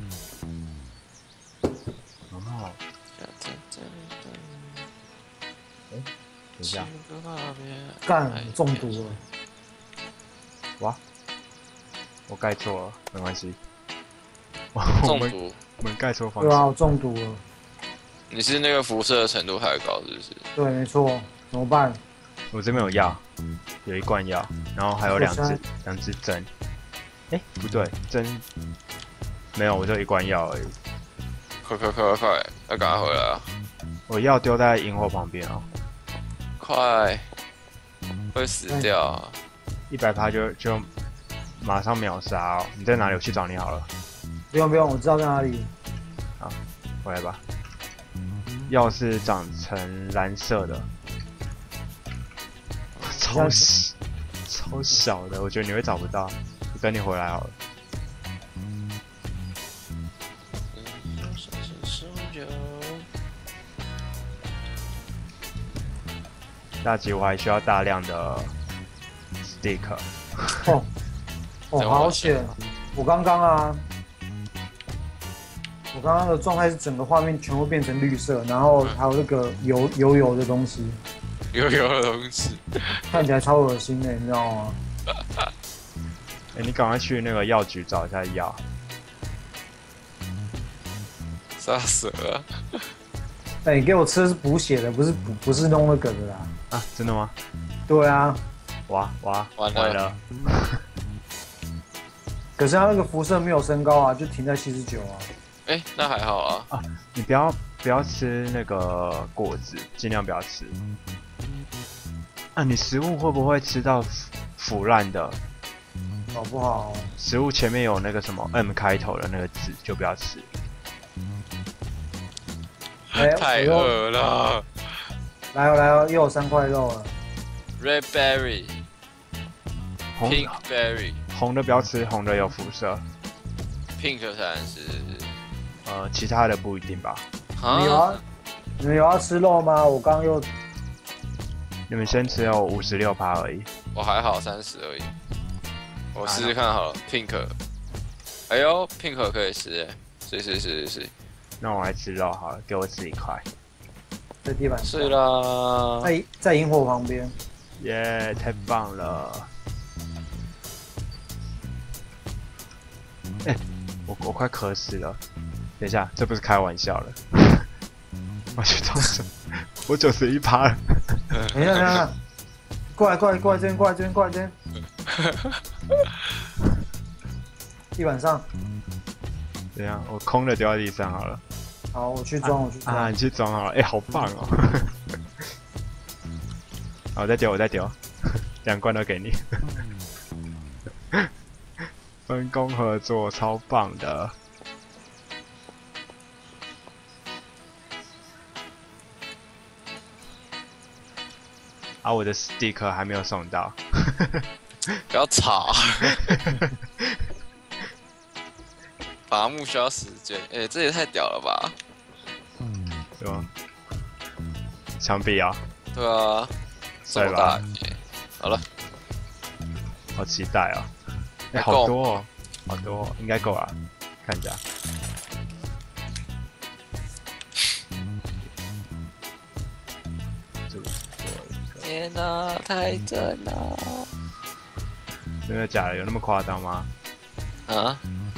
等一下， 干，中毒了。 哇，我盖错了，没关系。我们中毒？ 我们盖错方对啊， 向。 我中毒了。 你是那个辐射程度太高，是不是？ 对，没错，怎么办？ 我这边有药，有一罐药，然后还有两我支两支针。哎、不对，针没有，我就一罐药而已。 快快快快快，要赶快回来啊！ 我药丢在萤火旁边哦， 快，会死掉啊！ 一百趴就就马上秒杀哦。你在哪里？我去找你好了。 不用不用，我知道在哪里。 回来吧。药是长成蓝色的，超小超小的，我觉得你会找不到。我等你回来好了。大吉，我还需要大量的 stick。 哦，哦，好险！我刚刚啊，我刚刚的状态是整个画面全部变成绿色，然后还有那个油油油的东西， 油油的东西， 看起来超恶心的，你知道吗？ 哎、你赶快去那个药局找一下药。 杀死了！ 哎、你给我吃的是补血的，不是补不是弄那个的啦。 啊，真的吗？ 对啊， 哇哇， 完了完了！ 可是它那个辐射没有升高啊，就停在七十九啊。 哎、那还好啊。 你不要不要吃那个果子，尽量不要吃。啊，你食物会不会吃到腐腐烂的？ 好不好？ 食物前面有那个什么 M 开头的那个字，就不要吃。 哎、 太我又饿了。 来哦来哦，又有三块肉了。 Red berry, 红 pink berry, 红的不要吃，红的有辐射。 pink 才能吃。 呃，其他的不一定吧。 你有啊？ 要你们有要吃肉吗？我刚刚又你们先只有五十六趴而已。 我还好，三十而已。我试试看好了，pink。哎呦，pink 可以吃哎，是是是是那我来吃肉好了，给我吃一块。 在地板上， 是啦。 在在萤火旁边。 耶、太棒了！哎、我我快渴死了。等一下，这不是开玩笑了。我去装水，我九十一趴了。 等一下等一下，过来过来过来这边过来这边过来这边。地板上， 等一下，我空的丢在地上好了。 好，我去装，我去装。 啊，你去装好了。哎、好棒哦！好，我再丢，我再丢，两罐都给你。分工合作，超棒的。啊，我的 stick 还没有送到。 不要吵。伐木需要时间，哎、欸，这也太屌了吧！ 对吧？墙壁啊， 对啊，这对么大吧？ 耶！好了， 好期待啊！哎、 还够好多哦，好多、哦，应该够了。看一下，这个做一个， 天哪、太真了！ 真的假的？有那么夸张吗？ 啊，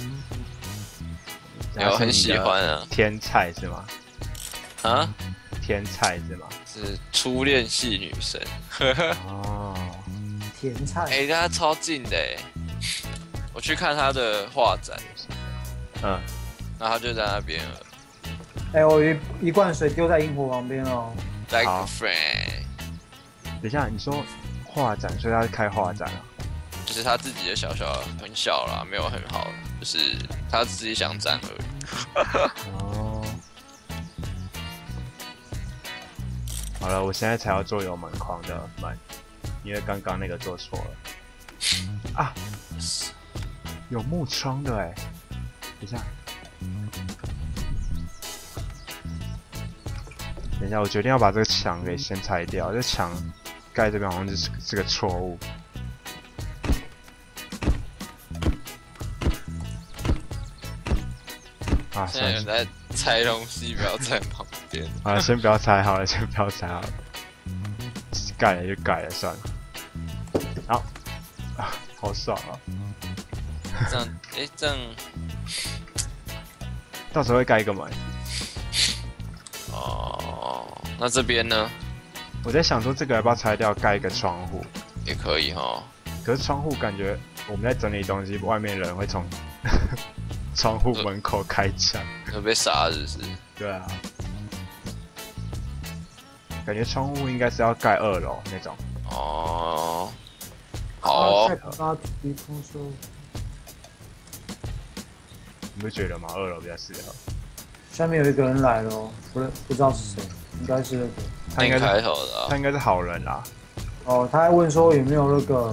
然后有很喜欢啊。 天菜是吗？ 啊， 天菜是吗？ 是初恋系女神。 哦， 甜菜。 哎、欸，他超近的哎！我去看他的画展， 嗯， 然后他就在那边了。 哎、欸，我一一罐水丢在萤火旁边哦。 Like 好 a friend。 等一下，你说画展，所以他是开画展啊？ 就是他自己的小小很小啦，没有很好，就是他自己想展而已。 哦，好了，我现在才要做有门框的门，因为刚刚那个做错了。啊，有木窗的哎，等一下，等一下，我决定要把这个墙给先拆掉，这墙盖这边好像是是个错误。啊， 现在有人在拆东西，不要在旁边。 啊，先不要拆好了，先不要拆好了，盖了就盖了，算了。好，啊，好爽啊！ 这样，哎、欸，这样， 到时候会盖一个门。 哦，那这边呢？ 我在想说，这个要不要拆掉，盖一个窗户？ 也可以哈。 可是窗户感觉我们在整理东西，外面人会从窗户门口开枪。 会被杀是不是？ 对啊，感觉窗户应该是要盖二楼那种。 哦，好哦。 啊，低空说， 你不觉得吗？二楼比较适合。 下面有一个人来了哦，不是不知道是谁，应该是那个。 他应该是开头的、啊， 他应该是好人啦。 哦，他还问说有没有那个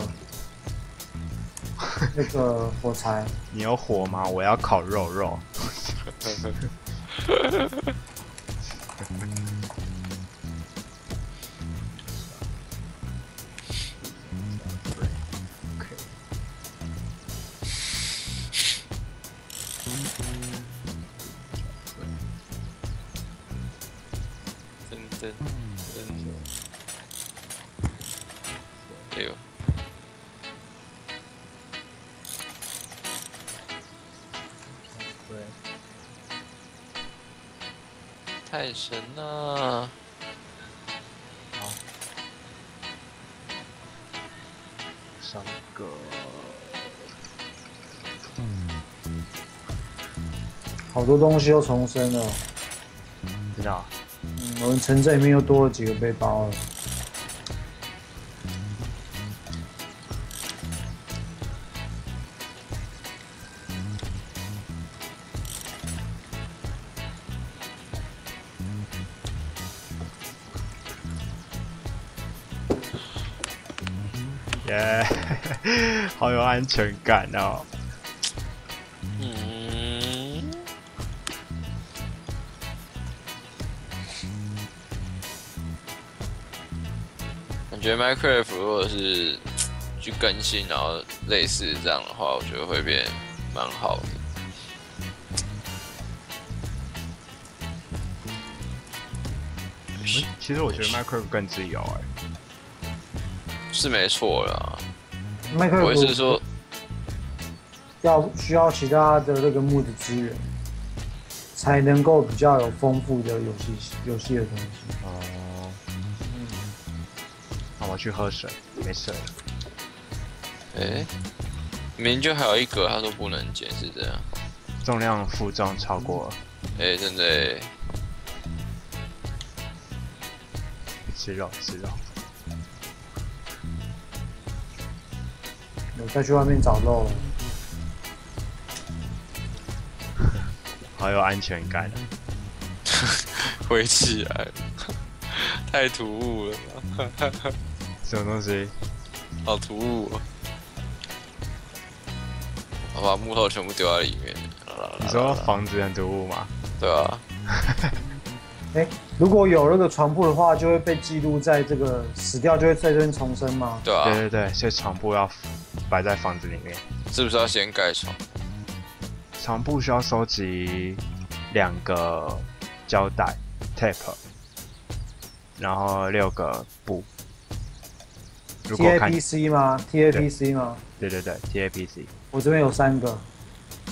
那个火柴。 你有火吗？我要烤肉肉。 噔噔噔，哎呦， 对， 太神了！ 好，三个。 好多东西又重生了。 知道。 嗯，我们城镇里面又多了几个背包了。 耶，好有安全感哦。 嗯，感觉 Minecraft 如果是去更新，然后类似这样的话，我觉得会变蛮好的。 其实我觉得 Minecraft 更自由哎。 是没错啦， 麦克我是说要需要其他的那个木的资源，才能够比较有丰富的游戏游戏的东西。 哦，嗯，那我去喝水，没事了。 哎、欸，明明就还有一个，他说不能捡，是这样。 重量负重超过了。 哎、欸，真的、欸。 吃肉，吃肉。 我再去外面找肉了。 好有安全感啊。 回起来了，太突兀了吧。 什么东西？ 好突兀哦！我把木头全部丢在里面。 你说房子很突兀吗？ 对啊。 哎、欸，如果有那个床铺的话，就会被记录在这个死掉，就会在这边重生吗？ 对啊。 对对对，所以床铺要摆在房子里面。 是不是要先盖床？ 床铺需要收集两个胶带 tape， 然后六个布。 T A P C 吗 ？T A P C 吗？ 对对对 ，T A P C。 我这边有三个。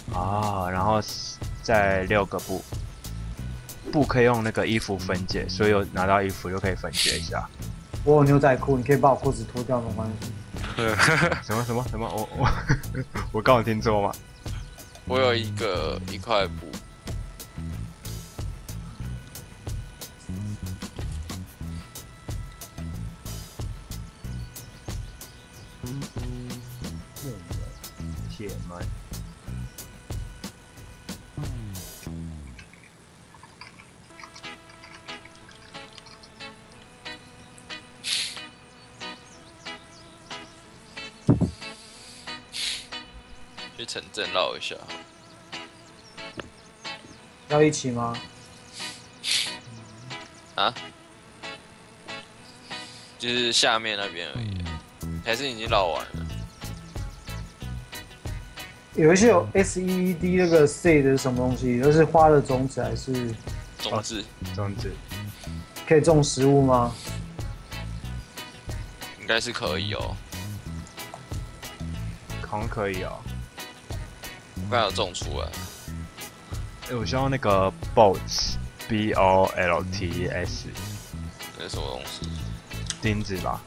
啊，然后再六个布，布可以用那个衣服分解，所以有拿到衣服就可以分解一下。 我有牛仔裤，你可以把我裤子脱掉，没关系。 什么什么什么？我我我刚有听错吗？ 我有一个一块布。 铁门。 去城镇绕一下。 要一起吗？ 啊？就是下面那边而已，还是已经绕完了？ 有一些有 S E E D 那个 seed 是什么东西？那是花的种子还是种子？ 种子可以种食物吗？ 应该是可以哦。 好像可以哦。 刚有种出来。 哎，我希望那个 bolts B O L T S 那是什么东西？ 钉子吧？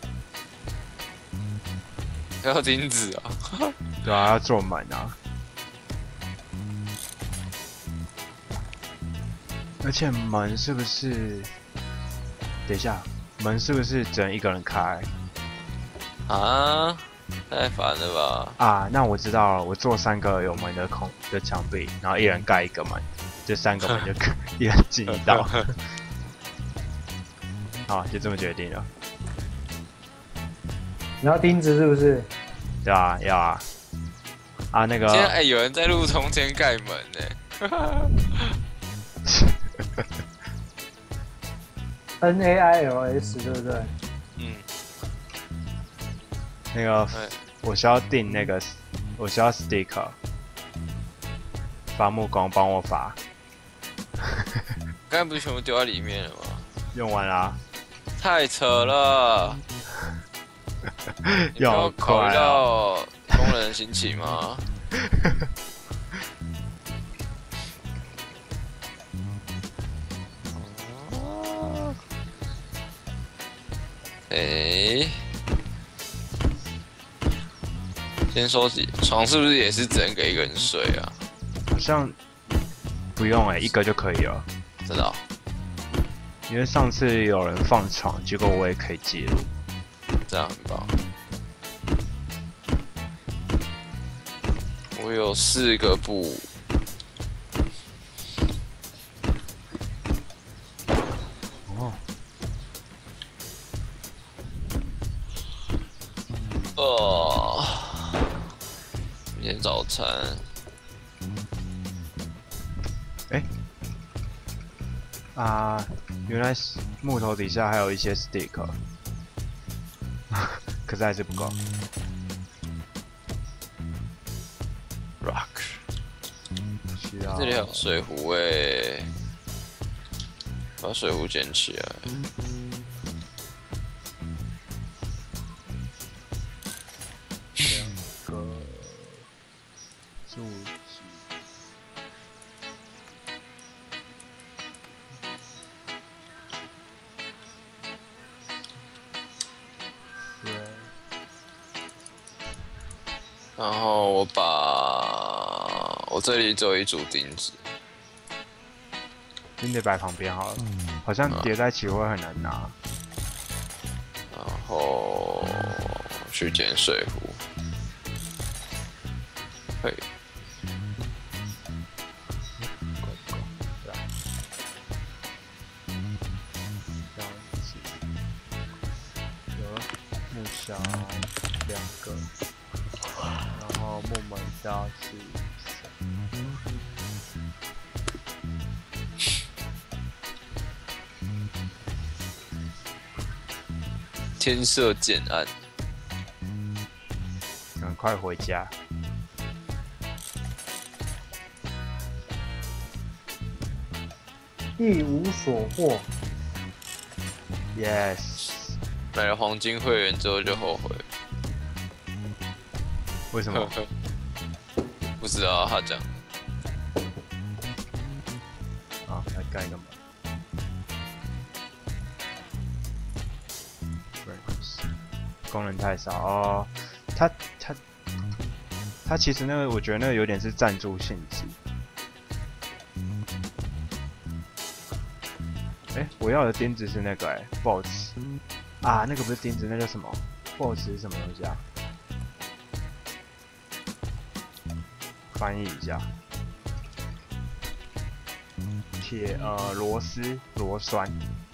要钉子啊？ 对啊，要做满啊。而且门是不是？等一下，门是不是只能一个人开？ 啊？太烦了吧！ 啊，那我知道了，我做三个有门的空的墙壁，然后一人盖一个门，这三个门就可一人进一道。好，就这么决定了。 你要钉子是不是？ 对啊，要啊。啊，那个。 现在哎、欸，有人在路中间盖门呢。 N A I L S 对不对？ 嗯。 那个，我需要订那个，我需要 sticker， 伐木工帮我伐。 刚才不是全部丢在里面了吗？ 用完啦。 太扯了！你没有考虑到工人的心情吗？哎、欸，先收集床是不是也是只能给一个人睡啊？ 好像不用哎、欸，一个就可以了。 真的、哦？ 因为上次有人放床，结果我也可以记录， 这样很棒。我有四个布。 哦。 哦。明天早餐。 哎、欸。啊，原来木头底下还有一些 stick， 可是还是不够。 Rock， 需要。 这里还有水壶诶，把水壶捡起来。 两个柱子。 然后我把我这里只有一组钉子， 钉子摆旁边好了，好像叠在一起会很难拿。 然后去捡水壶，嘿， 有木箱两个。然后木门架是天色渐暗， 赶快回家。 一无所获。 Yes。 买了黄金会员之后就后悔。 为什么？ 不知道他讲。 盖个门。功能太少哦，它它它其实那个我觉得那个有点是赞助性质。哎、欸，我要的钉子是那个哎、欸、，bots 啊，那个不是钉子，那叫什么 ？bots 是什么东西啊？翻译一下，铁呃螺丝螺栓，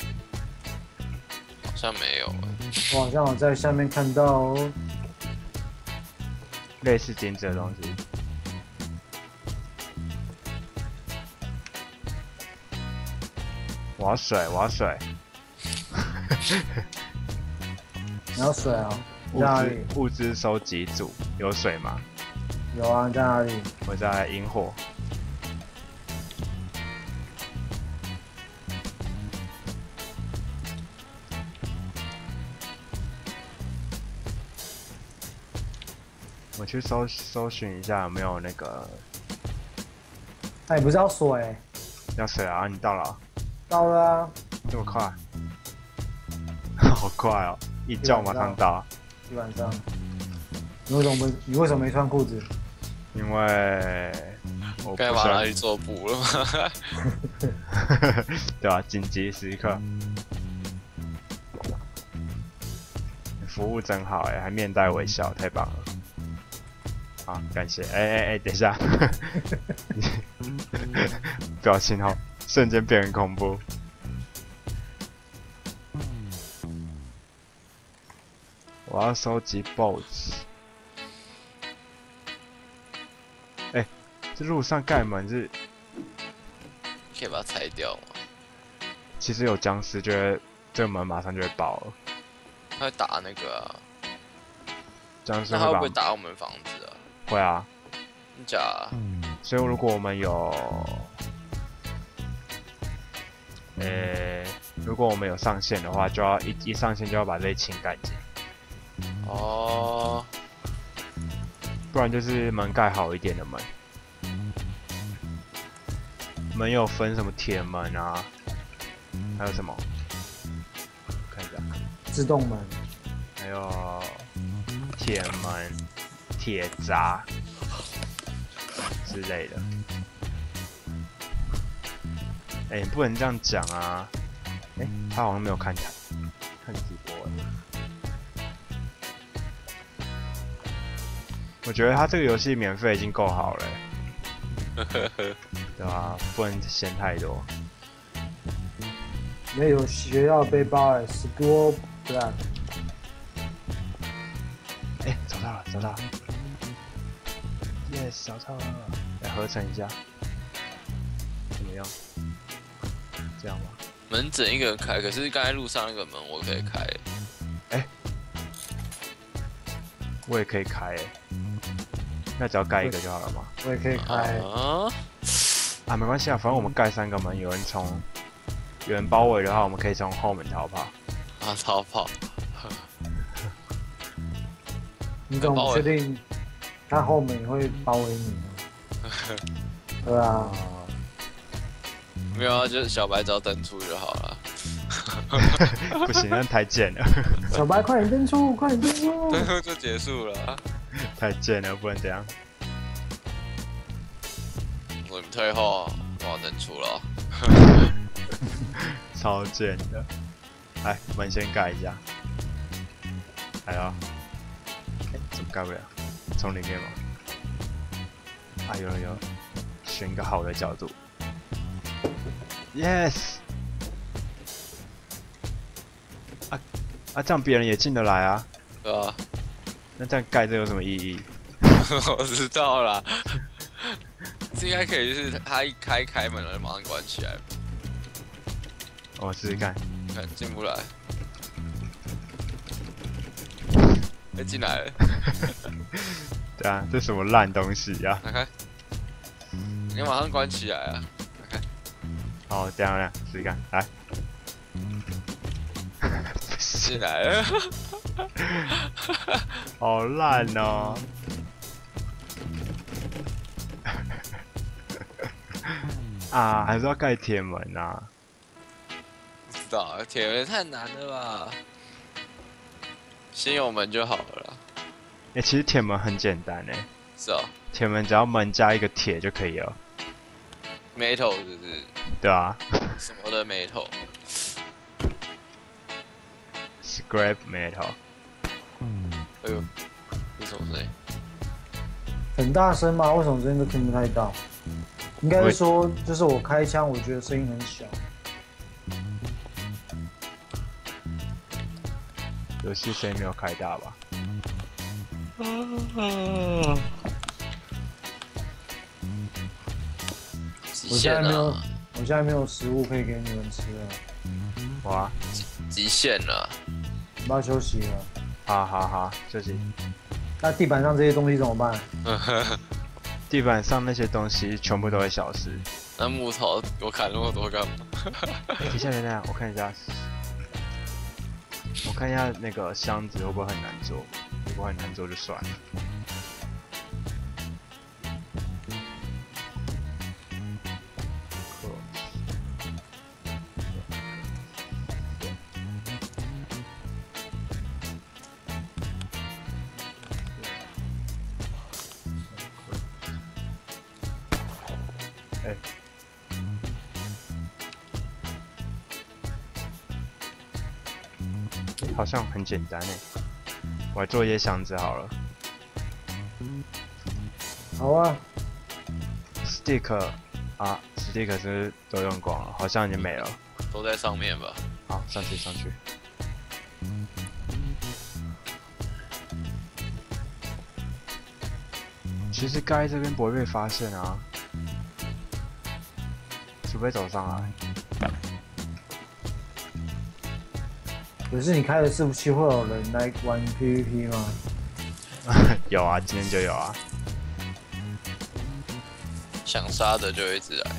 好像没有。 我好像我在下面看到、哦、 类似钉子的东西。我要水，我要水。 你要水啊？ 物资物资收集组有水吗？ 有啊，在哪里？ 我在萤火。我去搜搜寻一下有没有那个。 哎、欸，不是要水？ 要水啊！你到了、啊？ 到了啊！ 这么快？好快哦！一叫马上到。 基本上。你为什么不？你为什么没穿裤子？ 因为我该把哪里做补了吗？ 对啊，紧急时刻。服务真好哎，还面带微笑，太棒了。好，感谢。哎哎哎，等一下，表情好，瞬间变很恐怖。我要收集 boats。哎、欸，这路上盖门是， 可以把它拆掉吗？ 其实有僵尸，就会这个门马上就会爆了。 他会打那个啊？ 僵尸那他会不会把打我们房子啊？ 会啊。 真假、啊？ 所以如果我们有，呃、欸，如果我们有上线的话，就要一一上线就要把这些清干净。 哦。 不然就是门盖好一点的门。门有分什么铁门啊，还有什么？看一下。 自动门。 还有铁门、铁闸之类的。哎、欸，你不能这样讲啊！哎、欸，他好像没有看台，看直播哎。我觉得他这个游戏免费已经够好了、欸，对吧？不能嫌太多。 没有学到背包哎 ，School Black。 哎，找到了，找到了 ，yes， 找到了，来合成一下，怎么样？这样吗？ 门只能一个人开，可是刚才路上那个门我可以开。 哎，我也可以开哎，那只要盖一个就好了嘛。 我也可以开。 啊？ 啊，没关系啊，反正我们盖三个门，有人从有人包围的话，我们可以从后门逃跑。 啊，逃跑！ 你怎么确定他后面会包围你呢？对啊。 没有啊，就是小白只要登出就好了。 不行，那太贱了。 小白，快点登出，快点登出！ 登出就结束了。 太贱了，不能这样。 我们退后，我要登出了。 超贱的。来，门先盖一下。还有，哎，怎么盖不了？从里面吗？啊，有了有了，选一个好的角度。Yes。啊啊，这样别人也进得来啊。 对啊。 那这样盖这有什么意义？ 我知道啦。这应该可以，就是他一开开门了，就马上关起来。 我试试看。 看进不来。哎，进来了。 对啊，这什么烂东西呀、啊？ 打开。你马上关起来啊！打开。 好，这样这样，试试看，来。 进来了。 好烂哦！ 啊，还是要盖铁门啊。 不知道，铁门太难了吧？先有门就好了啦。 哎、欸，其实铁门很简单哎。 是哦。铁门只要门加一个铁就可以了。 metal 是不是？ 对啊。 什么的 metal？ Scrap metal。 哎呦，这什么声音？ 很大声吗？为什么声音都听不太到？应该是说，就是我开枪，我觉得声音很小。 游戏声音没有开大吧？ 我现在没有，我现在没有食物可以给你们吃了。 哇， 极限了。 我要休息了。 好好好，休息。 那地板上这些东西怎么办？ 地板上那些东西全部都会消失。 那木头我砍那么多干嘛？ 等一下，等一下，我看一下，我看一下那个箱子会不会很难做？如果很难做就算了。哎，好像很简单哎，我来做一些箱子好了。 好啊。 Stick 啊 ，Stick 是不是都用光了？好像已经没了。 都在上面吧。 好，上去上去。其实盖这边不会被发现啊，除非走上来。 可是你开的伺服器会有人来玩 P V P 吗？ 有啊，今天就有啊。 想杀的就一直来。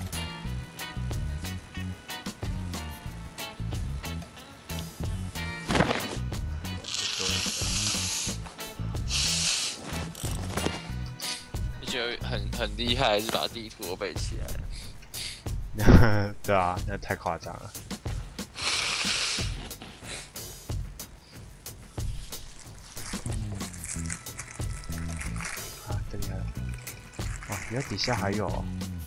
你觉得很很厉害，还是把地图都背起来了？对啊，那太夸张了。啊，这里还有。哦，原来底下还有、哦。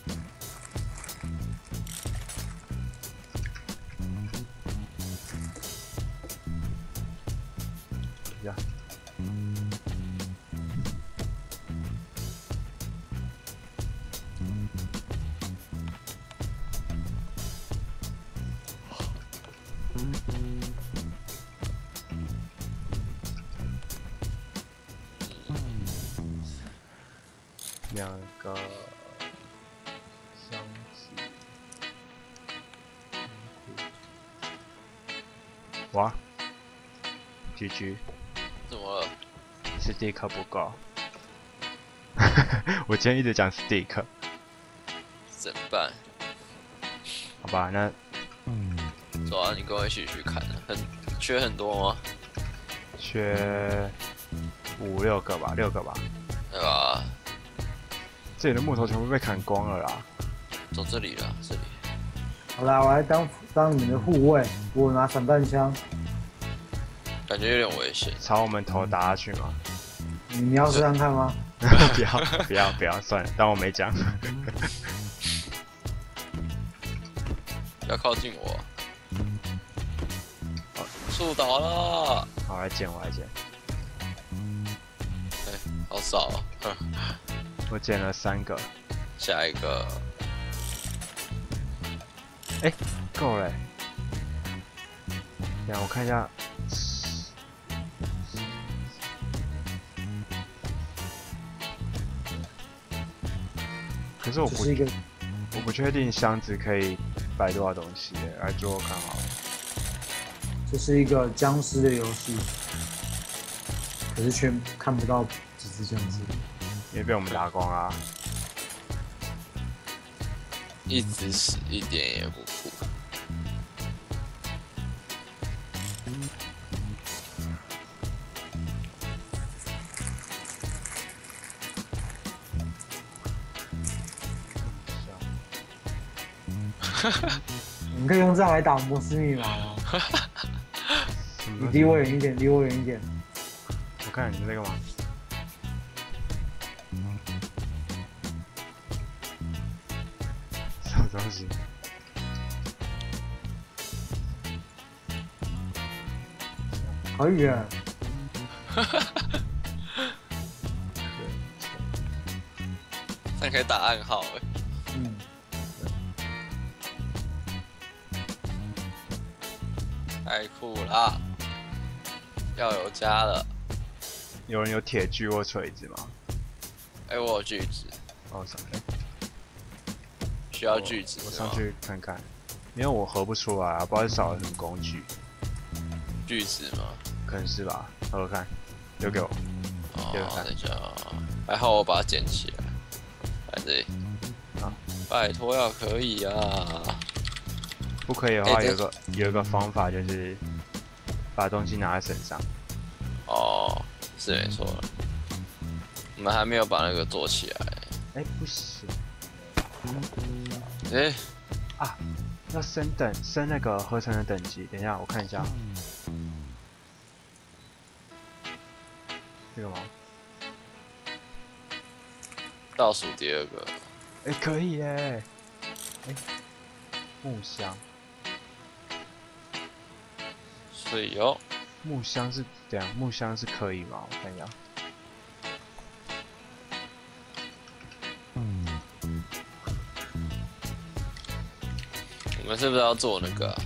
呀。两个箱子，哇 ，G G， 怎么了 ？Stick 不够，我今天一直讲 Stick， 怎么办？ 好吧，那走啊，你跟我一起去看，很缺很多吗？ 缺五六个吧，六个吧。 对吧？ 这里的木头全部被砍光了啦。 走这里了，这里。 好啦，我来当当你们的护卫，我拿散弹枪。 感觉有点危险。 朝我们头打下去吗？ 你你要试看看吗？ 不要不要不要，算了，当我没讲。 不要靠近我。树倒了。 好，来捡，我来捡。 哎、欸，好少、哦。 我捡了三个。 下一个。 哎、欸，够了。等下我看一下。可是我不，我不确定箱子可以摆多少东西，来做看好了。 这是一个僵尸的游戏，可是却看不到几只僵尸， 因为被我们打光啊。 一直死，一点也不酷。 我们可以用这样来打摩斯密码吗？你离我远一点，离我远一点。 我看你这个吗？什么东西？ 可以啊。 这样可以打暗号哎。 嗯。 太酷啦！要有家了。 有人有铁锯或锤子吗？ 哎、欸，我有锯子。 哦，什么？ 需要锯子我？我上去看看，因为我合不出来、啊，不知道是少了什么工具。 锯子吗？ 可能是吧，合合看，留给我。 哦， 给我看等一下啊，还好我把它捡起来。来这里。 啊， 拜托要可以啊！ 不可以的话， 欸、 有一个有一个方法就是把东西拿在身上。 哦，是没错了。我们还没有把那个做起来。 哎、欸，不行。 哎、欸， 啊，要升等，升那个合成的等级。等一下，我看一下。这个吗？ 倒数第二个。 哎、欸，可以耶！哎、欸，木箱。 所以哦， 木箱是怎样？木箱是可以吗？我看一下。 我们是不是要做那个、啊、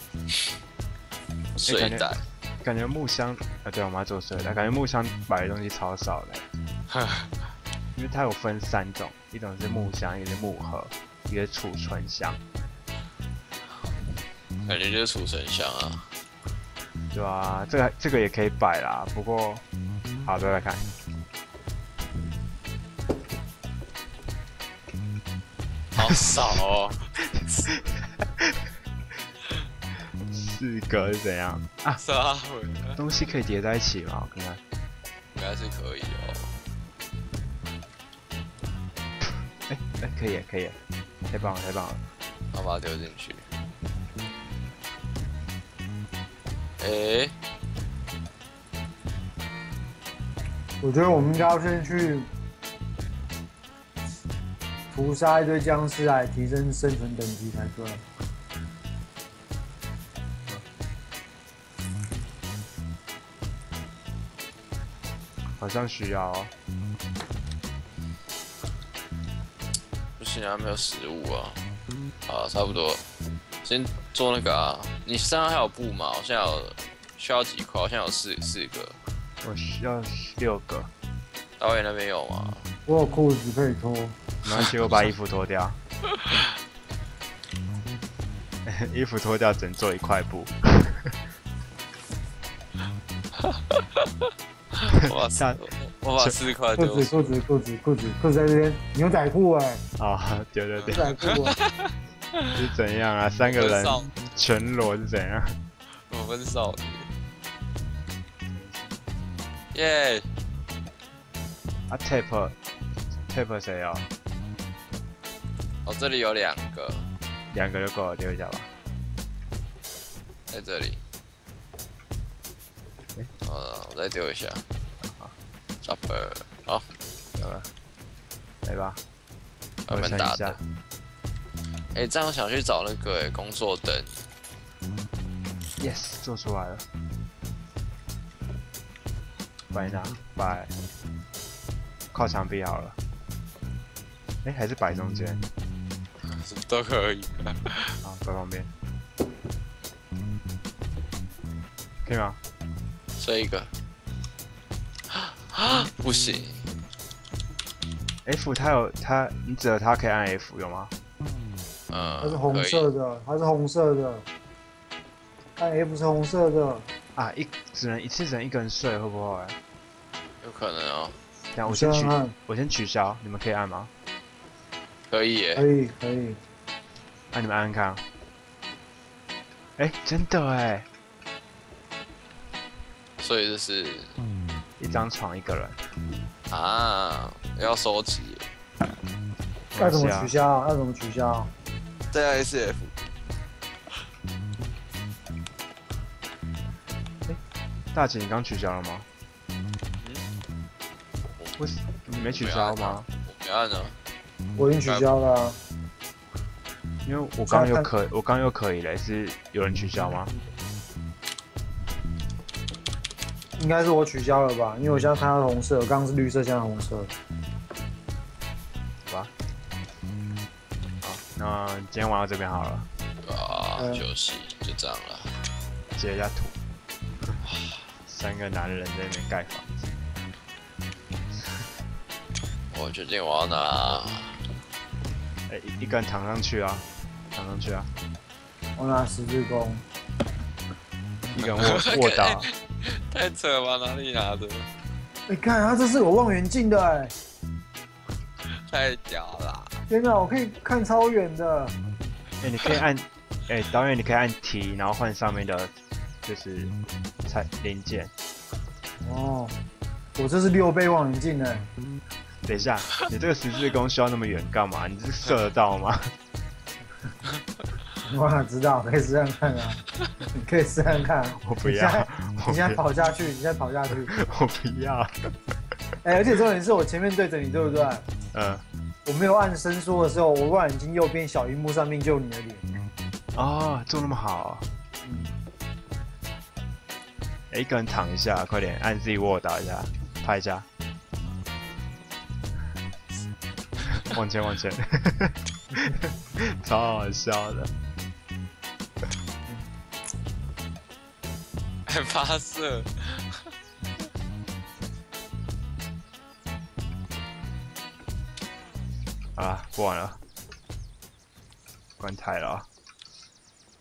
睡袋、 欸？感觉木箱啊，对，我们要做睡袋。感觉木箱摆的东西超少的，因为它有分三种，一种是木箱，一个是木盒，一个是储存箱。 感觉就是储存箱啊。 对啊，这个这个也可以摆啦，不过好，再来看。 好少哦。 四个是怎样啊？ 啥？ 东西可以叠在一起吗？我看看， 应该是可以哦。 哎哎、欸，可以可以，太棒了太棒了！ 我把它丢进去。哎、欸， 我觉得我们应该要先去屠杀一堆僵尸来提升生存等级才对。 好像需要、哦。 不行啊，没有食物啊。好，差不多。先做那个啊。你身上还有布吗？我现在有需要几块？我现在有四四个。 我需要六个。 导演那边有吗？ 我有裤子可以脱。 没关系，我把衣服脱掉。衣服脱掉，只能做一块布。 我把我把四块裤子裤子裤子裤子裤子在这边，牛仔裤哎！ 啊，对对对。 牛仔裤啊！ 是怎样啊？三个人全裸是怎样？ 我们少女。耶！ 啊 ，tape tape 谁要？ 哦，这里有两个， 两个就够了，丢一下吧。 在这里。 欸、 呃，我再丢一下。 好 ，Chopper， 好， 有了，来吧。 我们打的。哎、欸，这样想去找那个哎、欸、工作灯。 Yes， 做出来了。摆哪？摆靠墙壁好了。哎、欸，还是摆中间。 都可以。 好，摆旁边。可以吗？ 这一个。啊，不行。 F 它有它，你指的它可以按 F 有吗？ 嗯， 它是红色的，它是红色的。按 F 是红色的。 啊，一只能一次只能一个人睡，会不会？ 有可能哦。 等下我先取，我先取消，你们可以按吗？ 可以耶。 可以可以。 那、啊、你们按按看。哎、欸，真的哎。 所以这是一张床一个人。 啊，要收集。 要怎么取消？要怎么取消？ 再加 S F。 大姐，你刚取消了吗？ 嗯， 为什你没取消吗？ 我没按啊。 我已经取消了、啊。 因为我刚刚又可，我刚刚又可以了，是有人取消吗？ 应该是我取消了吧，因为我现在看到红色，刚刚是绿色，现在红色。 好吧。好，那今天玩到这边好了。 啊， 嗯休息就这样了。 截一下图。三个男人在那边盖房子。 我决定我要拿。 哎、欸，一个人躺上去啊，躺上去啊。 我拿十字弓。 一个人卧卧倒。 太扯了吧？哪里拿的？ 你、欸、看，他这是有望远镜的哎、 太屌了！ 天哪，我可以看超远的。 哎、欸，你可以按，哎、欸，导演你可以按 T， 然后换上面的，就是彩零件。 哦，我这是六倍望远镜哎。 等一下，你这个十字弓需要那么远干嘛？你是射得到吗？ 我哪知道？可以试试看啊！你可以试试看。 我不要。 你现在跑下去，你现在跑下去。 我不要。 哎、欸，而且重点是我前面对着你，对不对？ 嗯。 我没有按伸缩的时候，我望远镜右边小荧幕上面就有你的脸。 哦，做那么好。嗯。哎、欸，一个人躺一下，快点按 Z 卧倒一下，拍一下。往前，往前。超好笑的。 还发射。 好啦，不玩了，关台了。